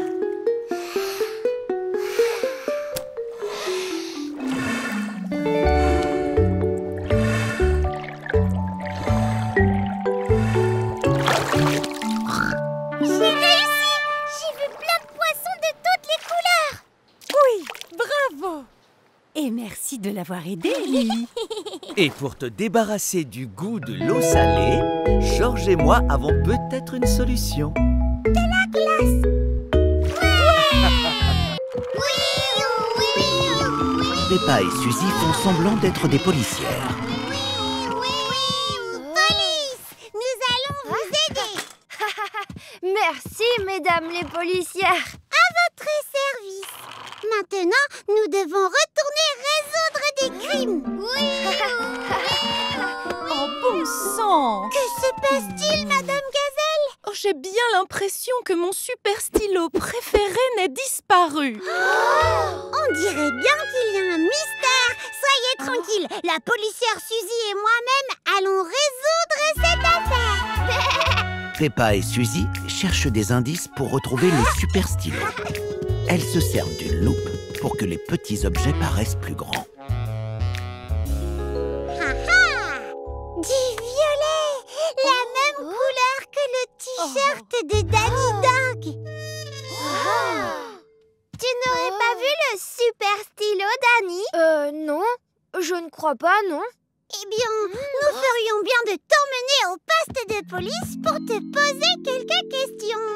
A: J'ai réussi! J'ai vu plein de poissons de toutes les couleurs.
J: Oui, bravo! Et merci de l'avoir aidé, Lily.
G: Et pour te débarrasser du goût de l'eau salée, Georges et moi avons peut-être une solution.
C: Peppa et Suzy font semblant d'être des policières.
A: Police! Nous allons vous
F: Merci, mesdames les policières.
A: À votre service. Maintenant, nous devons retourner résoudre des crimes. Oui.
B: Oh, bon sang!
A: Que se passe-t-il, Madame Gazelle?
B: Oh, j'ai bien l'impression que mon super stylo préféré n'ait disparu.
A: On dirait bien qu'il y a un mystère. Soyez tranquille, la policière Suzy et moi-même allons résoudre cette affaire.
C: Peppa et Suzy cherchent des indices pour retrouver le super stylo. Elles se servent d'une loupe pour que les petits objets paraissent plus grands.
A: Du violet, la même couleur que le t-shirt de Danny Dog. Tu n'aurais pas vu le super stylo, Danny?
F: Non, je ne crois pas, non.
A: Eh bien, nous ferions bien de t'emmener au poste de police pour te poser quelques questions.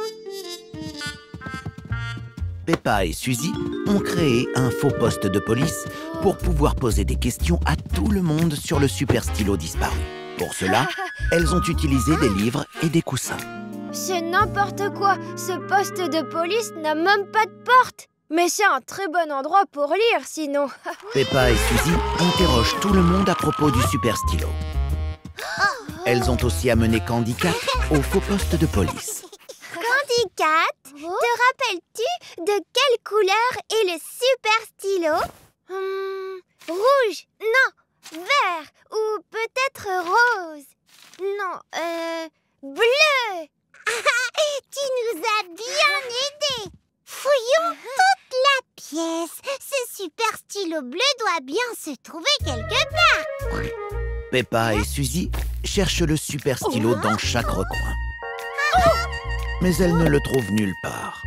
C: Peppa et Suzy ont créé un faux poste de police pour pouvoir poser des questions à tout le monde sur le super stylo disparu. Pour cela, elles ont utilisé des livres et des coussins.
F: C'est n'importe quoi. Ce poste de police n'a même pas de porte. Mais c'est un très bon endroit pour lire, sinon.
C: Peppa et Suzy interrogent tout le monde à propos du super stylo. Elles ont aussi amené Candy Cat au faux poste de police.
A: Candy Cat, te rappelles-tu de quelle couleur est le super stylo? Rouge, non, vert ou peut-être rose. Non, bleu. Tu nous as bien aidés. Fouillons toute la pièce. Ce super stylo bleu doit bien se trouver quelque part.
C: Peppa et Suzy cherchent le super stylo dans chaque recoin. Mais elles ne le trouvent nulle part.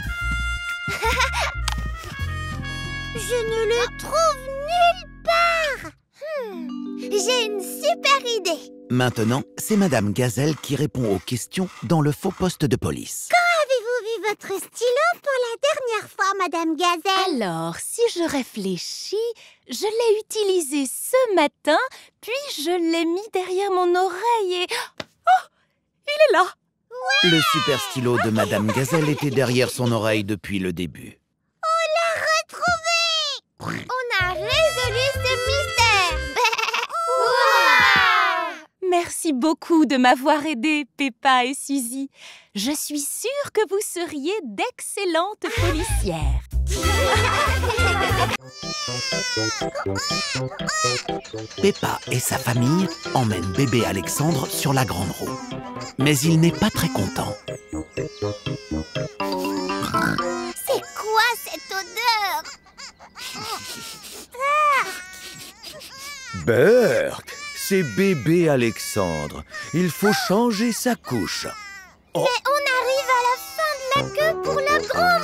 A: Je ne le trouve nulle part. J'ai une super idée.
C: Maintenant, c'est Madame Gazelle qui répond aux questions dans le faux poste de police.
A: Quand avez-vous vu votre stylo pour la dernière fois, Madame Gazelle?
B: Alors, si je réfléchis, je l'ai utilisé ce matin, puis je l'ai mis derrière mon oreille et... Oh! Il est là!
C: Le super stylo de Madame Gazelle était derrière son oreille depuis le début.
A: On l'a retrouvé! On a résolu ce mystère!
B: Merci beaucoup de m'avoir aidé, Peppa et Suzy. Je suis sûre que vous seriez d'excellentes policières.
C: Peppa et sa famille emmènent bébé Alexandre sur la grande roue. Mais il n'est pas très content.
A: C'est quoi cette odeur?
G: Berk, c'est bébé Alexandre. Il faut changer sa couche.
A: Mais on arrive à la fin de la queue pour la grande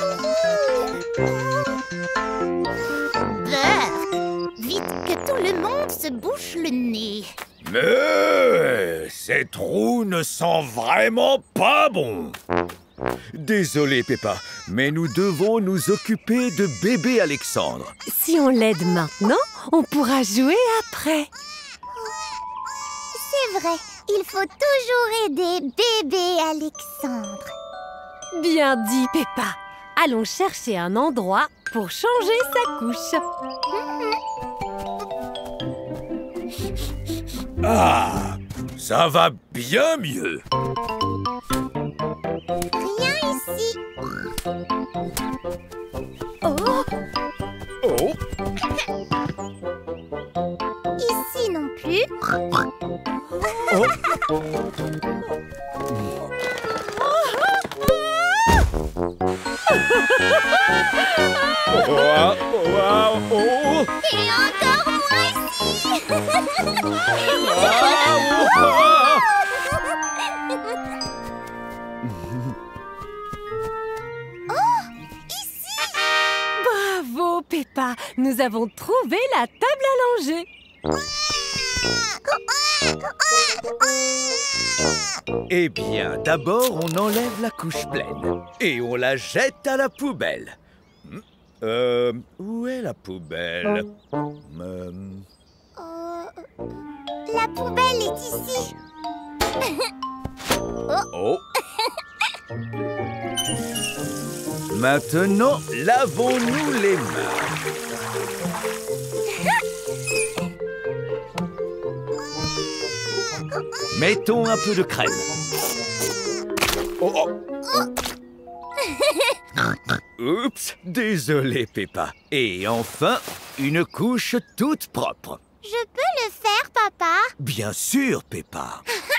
A: roue. Berk, vite que tout le monde se bouche le nez.
E: Mais cette roue ne sent vraiment pas bon.
G: Désolé, Peppa, mais nous devons nous occuper de bébé Alexandre.
J: Si on l'aide maintenant, on pourra jouer après.
A: C'est vrai, il faut toujours aider bébé Alexandre.
J: Bien dit, Peppa. Allons chercher un endroit pour changer sa couche.
E: Ah, ça va bien mieux.
A: Rien ici.
E: Oh,
A: Ici non plus.
E: oh.
A: Et encore moins ici.
J: Bravo, Peppa. Nous avons trouvé la table à langer.
G: Eh bien, d'abord, on enlève la couche pleine et on la jette à la poubelle. Où est la poubelle?
A: La poubelle est ici.
G: Oh. Maintenant, lavons-nous les mains. Mettons un peu de crème. Oh. Oups, désolé Peppa. Et enfin, une couche toute propre.
A: Je peux le faire, papa?
G: Bien sûr, Peppa.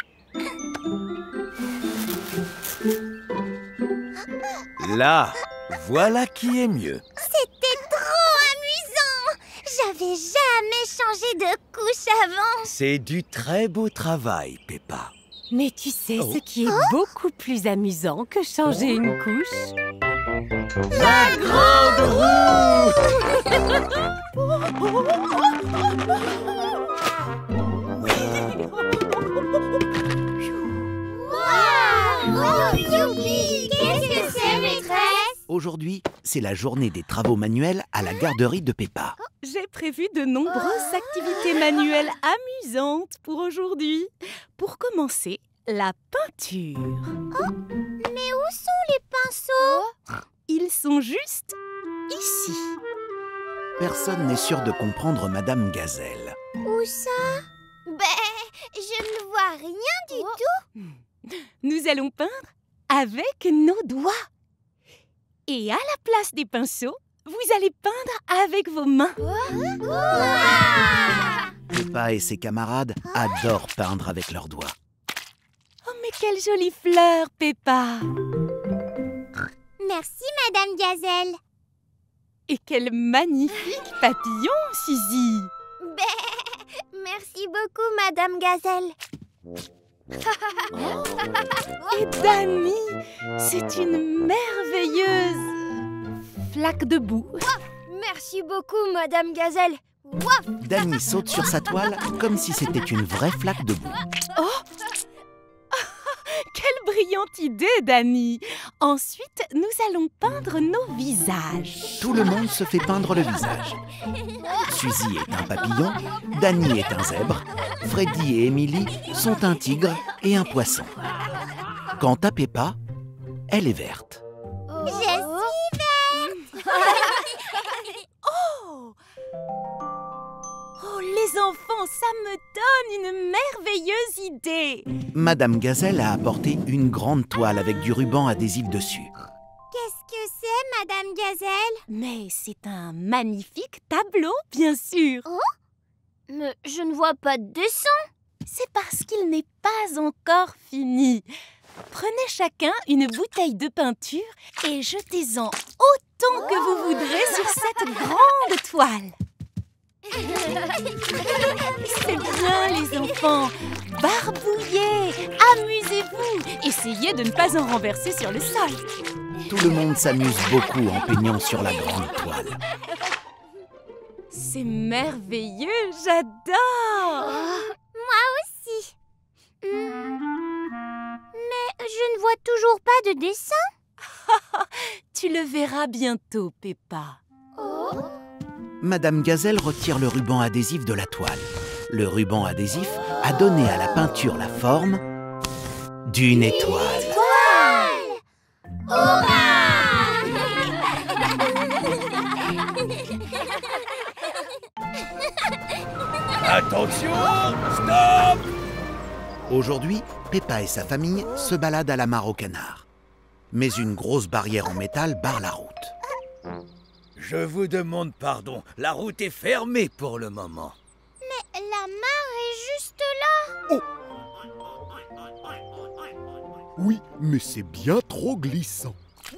G: Là, voilà qui est mieux.
A: C'était trop amusant! J'avais jamais changé de couche avant.
G: C'est du très beau travail, Peppa.
J: Mais tu sais ce qui est beaucoup plus amusant que changer une couche?
G: La grande roue!
A: Waouh! Youpi! Qu'est-ce que c'est, maîtresse?
C: Aujourd'hui, c'est la journée des travaux manuels à la garderie de Peppa.
B: J'ai prévu de nombreuses activités manuelles amusantes pour aujourd'hui. Pour commencer, la peinture.
A: Mais où sont les pinceaux?
B: Ils sont juste ici.
C: Personne n'est sûr de comprendre Madame Gazelle.
A: Où ça? Je ne vois rien du tout.
B: Nous allons peindre avec nos doigts. Et à la place des pinceaux, vous allez peindre avec vos mains.
C: Peppa et ses camarades adorent peindre avec leurs doigts.
B: Oh, mais quelle jolie fleur, Peppa!
A: Merci, Madame Gazelle.
B: Et quel magnifique papillon, Suzy!
A: Merci beaucoup, Madame Gazelle.
B: Et Dani, c'est une merveilleuse flaque de boue.
F: Merci beaucoup, Madame Gazelle.
C: Dani saute sur sa toile comme si c'était une vraie flaque de boue.
B: Oh! Quelle brillante idée, Dani! Ensuite, nous allons peindre nos visages.
C: Tout le monde se fait peindre le visage. Suzy est un papillon, Dani est un zèbre, Freddy et Emily sont un tigre et un poisson. Quant à Peppa, elle est verte.
A: Je suis verte.
B: Oh! Oh, les enfants, ça me donne une merveilleuse idée!
C: Madame Gazelle a apporté une grande toile avec du ruban adhésif dessus.
A: Qu'est-ce que c'est, Madame Gazelle?
B: Mais c'est un magnifique tableau, bien sûr!
A: Mais je ne vois pas de dessin.
B: C'est parce qu'il n'est pas encore fini. Prenez chacun une bouteille de peinture et jetez-en autant que vous voudrez sur cette grande toile. C'est bien, les enfants. Barbouillez, amusez-vous. Essayez de ne pas en renverser sur le sol.
C: Tout le monde s'amuse beaucoup en peignant sur la grande toile.
B: C'est merveilleux, j'adore.
A: Moi aussi. Mais je ne vois toujours pas de dessin.
B: Tu le verras bientôt, Peppa.
C: Madame Gazelle retire le ruban adhésif de la toile. Le ruban adhésif a donné à la peinture la forme d'une étoile.
E: Attention, stop!
C: Aujourd'hui, Peppa et sa famille se baladent à la mare aux canards. Mais une grosse barrière en métal barre la route.
E: Je vous demande pardon, la route est fermée pour le moment.
A: Mais la mare est juste là.
I: Oui, mais c'est bien trop glissant.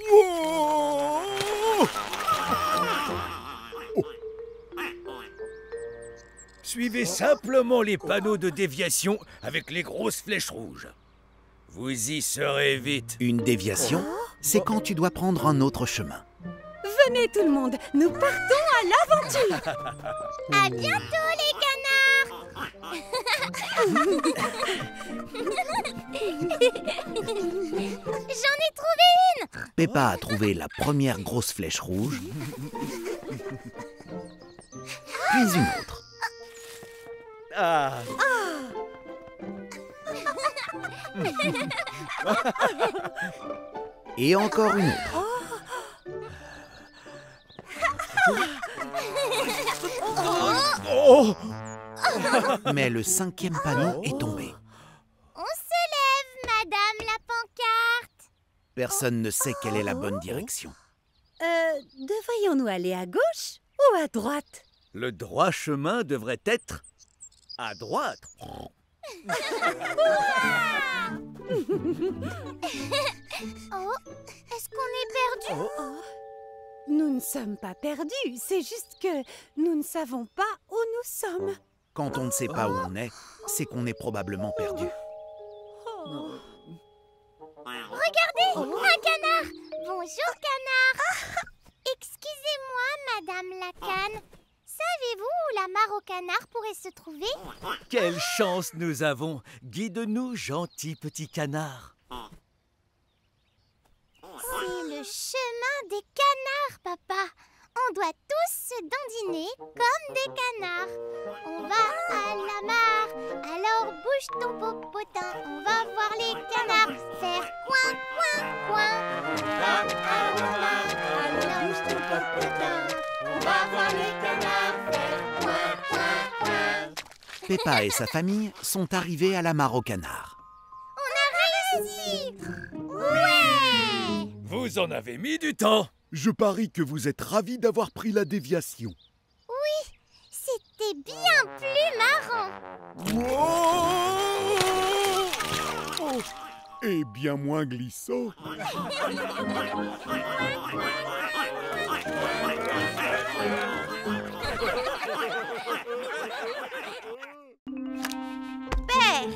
E: Suivez simplement les panneaux de déviation avec les grosses flèches rouges. Vous y serez vite.
C: Une déviation, c'est quand tu dois prendre un autre chemin.
J: Venez tout le monde, nous partons à l'aventure.
A: À bientôt, les canards. J'en ai trouvé une.
C: Peppa a trouvé la première grosse flèche rouge, puis une autre. Et encore une autre.
G: Oh!
C: Mais le 5e panneau est tombé.
A: On se lève, madame la pancarte.
C: Personne ne sait quelle est la bonne direction.
J: Devrions-nous aller à gauche ou à droite?
G: Le droit chemin devrait être à droite.
A: Oh, est-ce qu'on est perdu?
J: Nous ne sommes pas perdus, c'est juste que nous ne savons pas où nous sommes.
C: Quand on ne sait pas où on est, c'est qu'on est probablement perdu.
A: Regardez, un canard. Bonjour, canard. Excusez-moi, madame la canne. Savez-vous où la mare au canard pourrait se trouver?
G: Quelle chance nous avons! Guide-nous, gentil petit canard.
A: C'est le chemin des canards, papa. On doit tous se dandiner comme des canards. On va à la mare, alors bouge ton popotin. On va voir les canards faire coin, coin, coin. On va à la mare, alors bouge ton popotin. On va voir les canards faire coin, coin, coin.
C: Peppa et sa famille sont arrivés à la mare au canard.
A: On a réussi! Ouais!
G: Vous en avez mis du temps.
I: Je parie que vous êtes ravis d'avoir pris la déviation.
A: Oui, c'était bien plus marrant.
I: Oh, et bien moins glissant.
A: Père!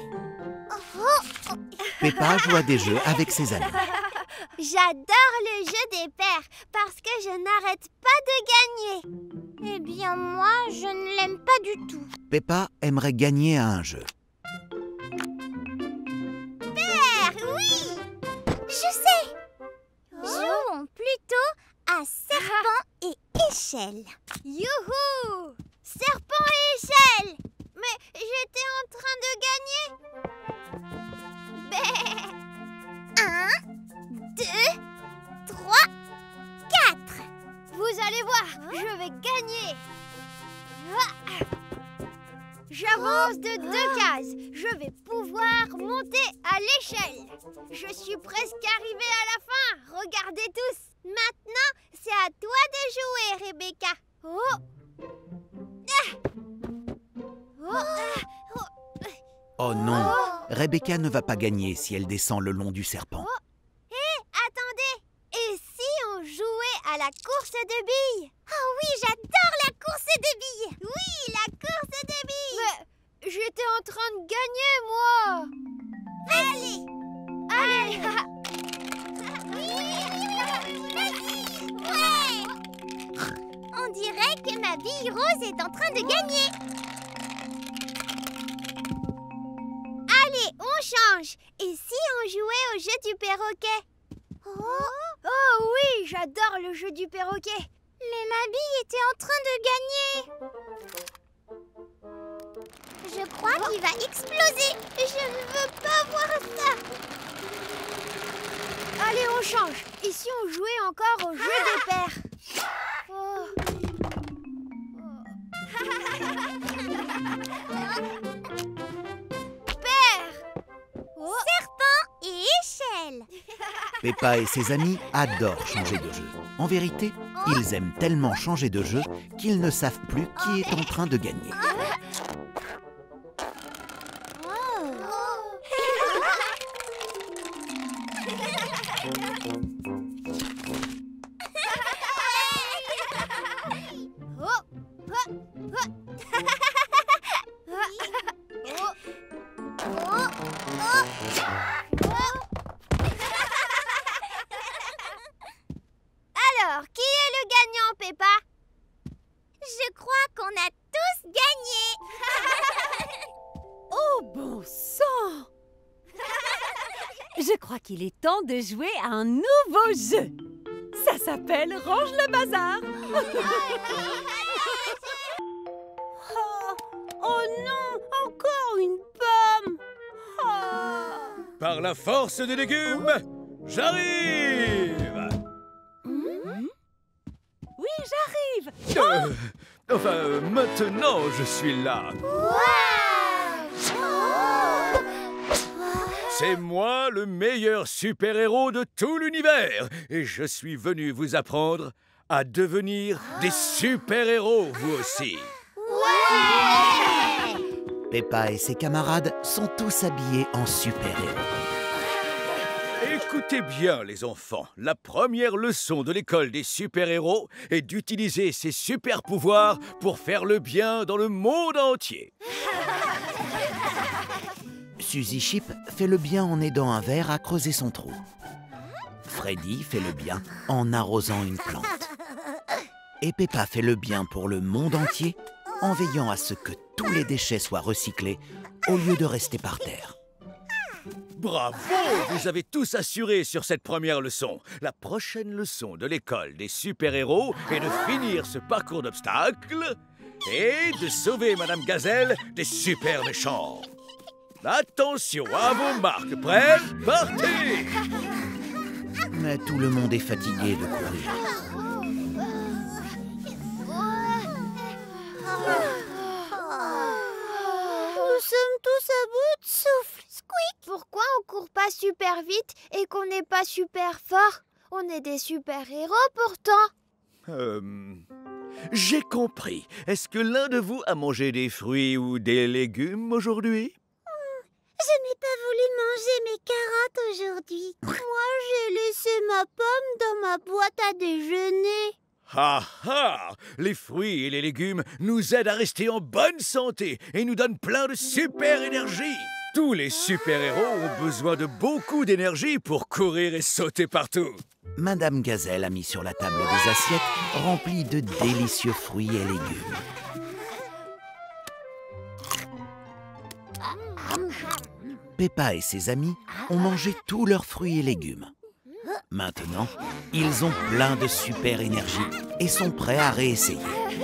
C: Peppa joue à des jeux avec ses amis.
A: J'adore le jeu des pères parce que je n'arrête pas de gagner. Eh bien, moi, je ne l'aime pas du tout.
C: Peppa aimerait gagner à un jeu.
A: Père, oui! Je sais! Jouons plutôt à serpent et échelle. Youhou! Serpent et échelle! Mais j'étais en train de gagner. 1, 2, 3, 4. Vous allez voir, je vais gagner. J'avance de 2 cases. Je vais pouvoir monter à l'échelle. Je suis presque arrivée à la fin. Regardez tous. Maintenant, c'est à toi de jouer, Rebecca.
C: Oh non, Rebecca ne va pas gagner si elle descend le long du serpent.
A: Attendez. Et si on jouait à la course de billes? Oh oui, j'adore la course de billes. Oui, la course de billes. Mais j'étais en train de gagner, moi. Allez. Ouais. On dirait que ma bille rose est en train de gagner. Allez, on change. Et si on jouait au jeu du perroquet? Oh oui, j'adore le jeu du perroquet. Mais ma bille était en train de gagner. Je crois qu'il va exploser. Je ne veux pas voir ça. Allez, on change. Et si on jouait encore au jeu des pères? Père! Serpent et échelle.
C: Peppa et ses amis adorent changer de jeu. En vérité, ils aiment tellement changer de jeu qu'ils ne savent plus qui est en train de gagner.
A: Alors, qui est le gagnant, Peppa? Je crois qu'on a tous gagné.
J: Oh bon sang! Je crois qu'il est temps de jouer à un nouveau jeu. Ça s'appelle Range le bazar. Oh non, encore une pomme.
G: Par la force des légumes, j'arrive!
J: Oui, j'arrive.
G: Enfin, maintenant, je suis là. C'est moi le meilleur super-héros de tout l'univers. Et je suis venu vous apprendre à devenir des super-héros, vous aussi.
C: Peppa et ses camarades sont tous habillés en super-héros.
G: Écoutez bien, les enfants. La première leçon de l'école des super-héros est d'utiliser ses super-pouvoirs pour faire le bien dans le monde entier.
C: Suzy Chip fait le bien en aidant un ver à creuser son trou. Freddy fait le bien en arrosant une plante. Et Peppa fait le bien pour le monde entier en veillant à ce que tous les déchets soient recyclés au lieu de rester par terre.
G: Bravo! Vous avez tous assuré sur cette première leçon. La prochaine leçon de l'école des super-héros est de finir ce parcours d'obstacles et de sauver Madame Gazelle des super méchants. Attention à vos marques. Prêts? Partez!
C: Mais tout le monde est fatigué de courir.
A: Nous sommes tous à bout de souffle. Squeak! Pourquoi on court pas super vite et qu'on n'est pas super fort? On est des super-héros pourtant.
G: J'ai compris. Est-ce que l'un de vous a mangé des fruits ou des légumes aujourd'hui?
A: Je n'ai pas voulu manger mes carottes aujourd'hui. Moi, j'ai laissé ma pomme dans ma boîte à déjeuner.
G: Ah ah! Les fruits et les légumes nous aident à rester en bonne santé et nous donnent plein de super énergie. Tous les super-héros ont besoin de beaucoup d'énergie pour courir et sauter partout.
C: Madame Gazelle a mis sur la table des assiettes remplies de délicieux fruits et légumes. Peppa et ses amis ont mangé tous leurs fruits et légumes. Maintenant, ils ont plein de super énergie et sont prêts à réessayer.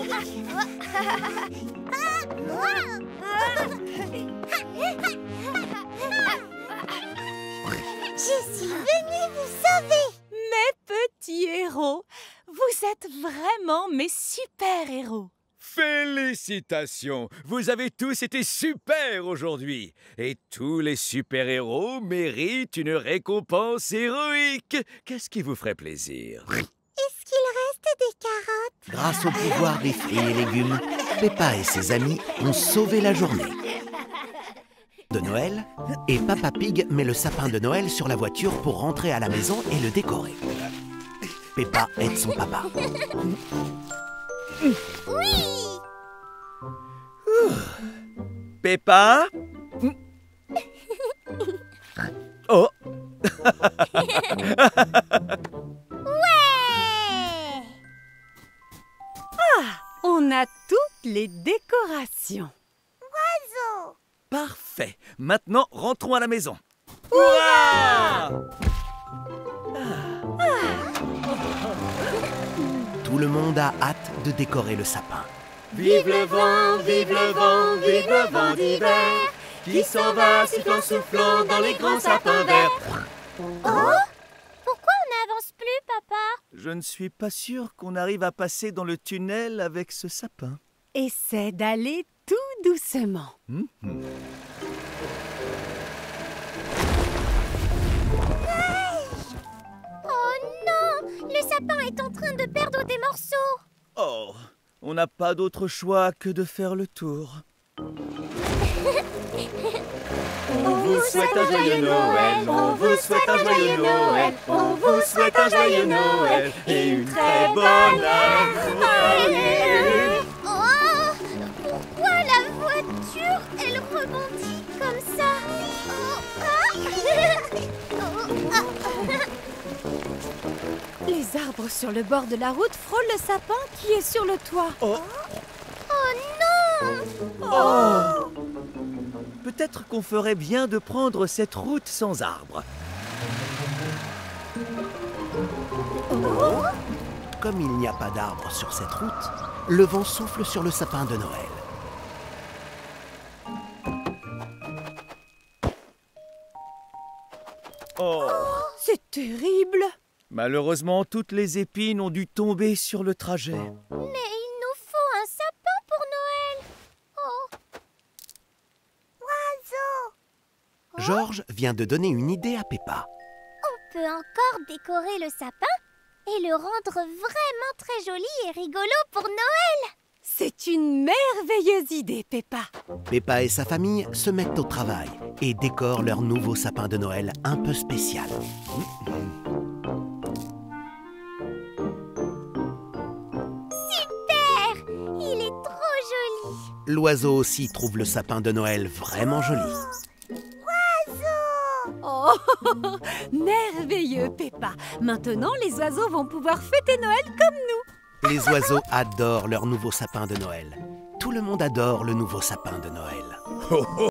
A: Je suis venue vous sauver.
B: Mes petits héros, vous êtes vraiment mes super-héros.
G: Félicitations! Vous avez tous été super aujourd'hui. Et tous les super-héros méritent une récompense héroïque. Qu'est-ce qui vous ferait plaisir?
A: Est-ce qu'il reste des carottes?
C: Grâce au pouvoir des fruits et légumes, Peppa et ses amis ont sauvé la journée de Noël et Papa Pig met le sapin de Noël sur la voiture pour rentrer à la maison et le décorer. Peppa aide son papa.
A: Oui!
G: Peppa? Oh!
A: Ouais!
J: On a toutes les décorations.
A: Oiseau!
G: Parfait. Maintenant, rentrons à la maison. Hurrah!
C: Tout le monde a hâte de décorer le sapin.
K: Vive le vent, vive le vent, vive le vent d'hiver, qui s'en va sifflant, soufflant dans les grands sapins verts.
A: Oh! Pourquoi on n'avance plus, papa?
G: Je ne suis pas sûr qu'on arrive à passer dans le tunnel avec ce sapin.
J: Essaie d'aller tout doucement.
A: Oh non! Le sapin est en train de perdre des morceaux.
G: Oh, on n'a pas d'autre choix que de faire le tour.
K: On vous souhaite un joyeux Noël, on vous souhaite un joyeux Noël, on vous souhaite un joyeux Noël et une très bonne année.
A: Oh! Pourquoi la voiture, elle rebondit comme ça?
J: Les arbres sur le bord de la route frôlent le sapin qui est sur le toit.
G: Oh,
A: Oh non!
G: oh. Peut-être qu'on ferait bien de prendre cette route sans arbres.
C: Comme il n'y a pas d'arbre sur cette route, le vent souffle sur le sapin de Noël.
G: Oh.
J: C'est terrible.
G: Malheureusement, toutes les épines ont dû tomber sur le trajet.
A: Mais il nous faut un sapin.
C: Georges vient de donner une idée à Peppa.
A: On peut encore décorer le sapin et le rendre vraiment très joli et rigolo pour Noël.
J: C'est une merveilleuse idée, Peppa.
C: Peppa et sa famille se mettent au travail et décorent leur nouveau sapin de Noël un peu spécial.
A: Super! Il est trop joli.
C: L'oiseau aussi trouve le sapin de Noël vraiment joli.
J: Oh, merveilleux, Peppa. Maintenant, les oiseaux vont pouvoir fêter Noël comme nous.
C: Les oiseaux adorent leur nouveau sapin de Noël. Tout le monde adore le nouveau sapin de Noël.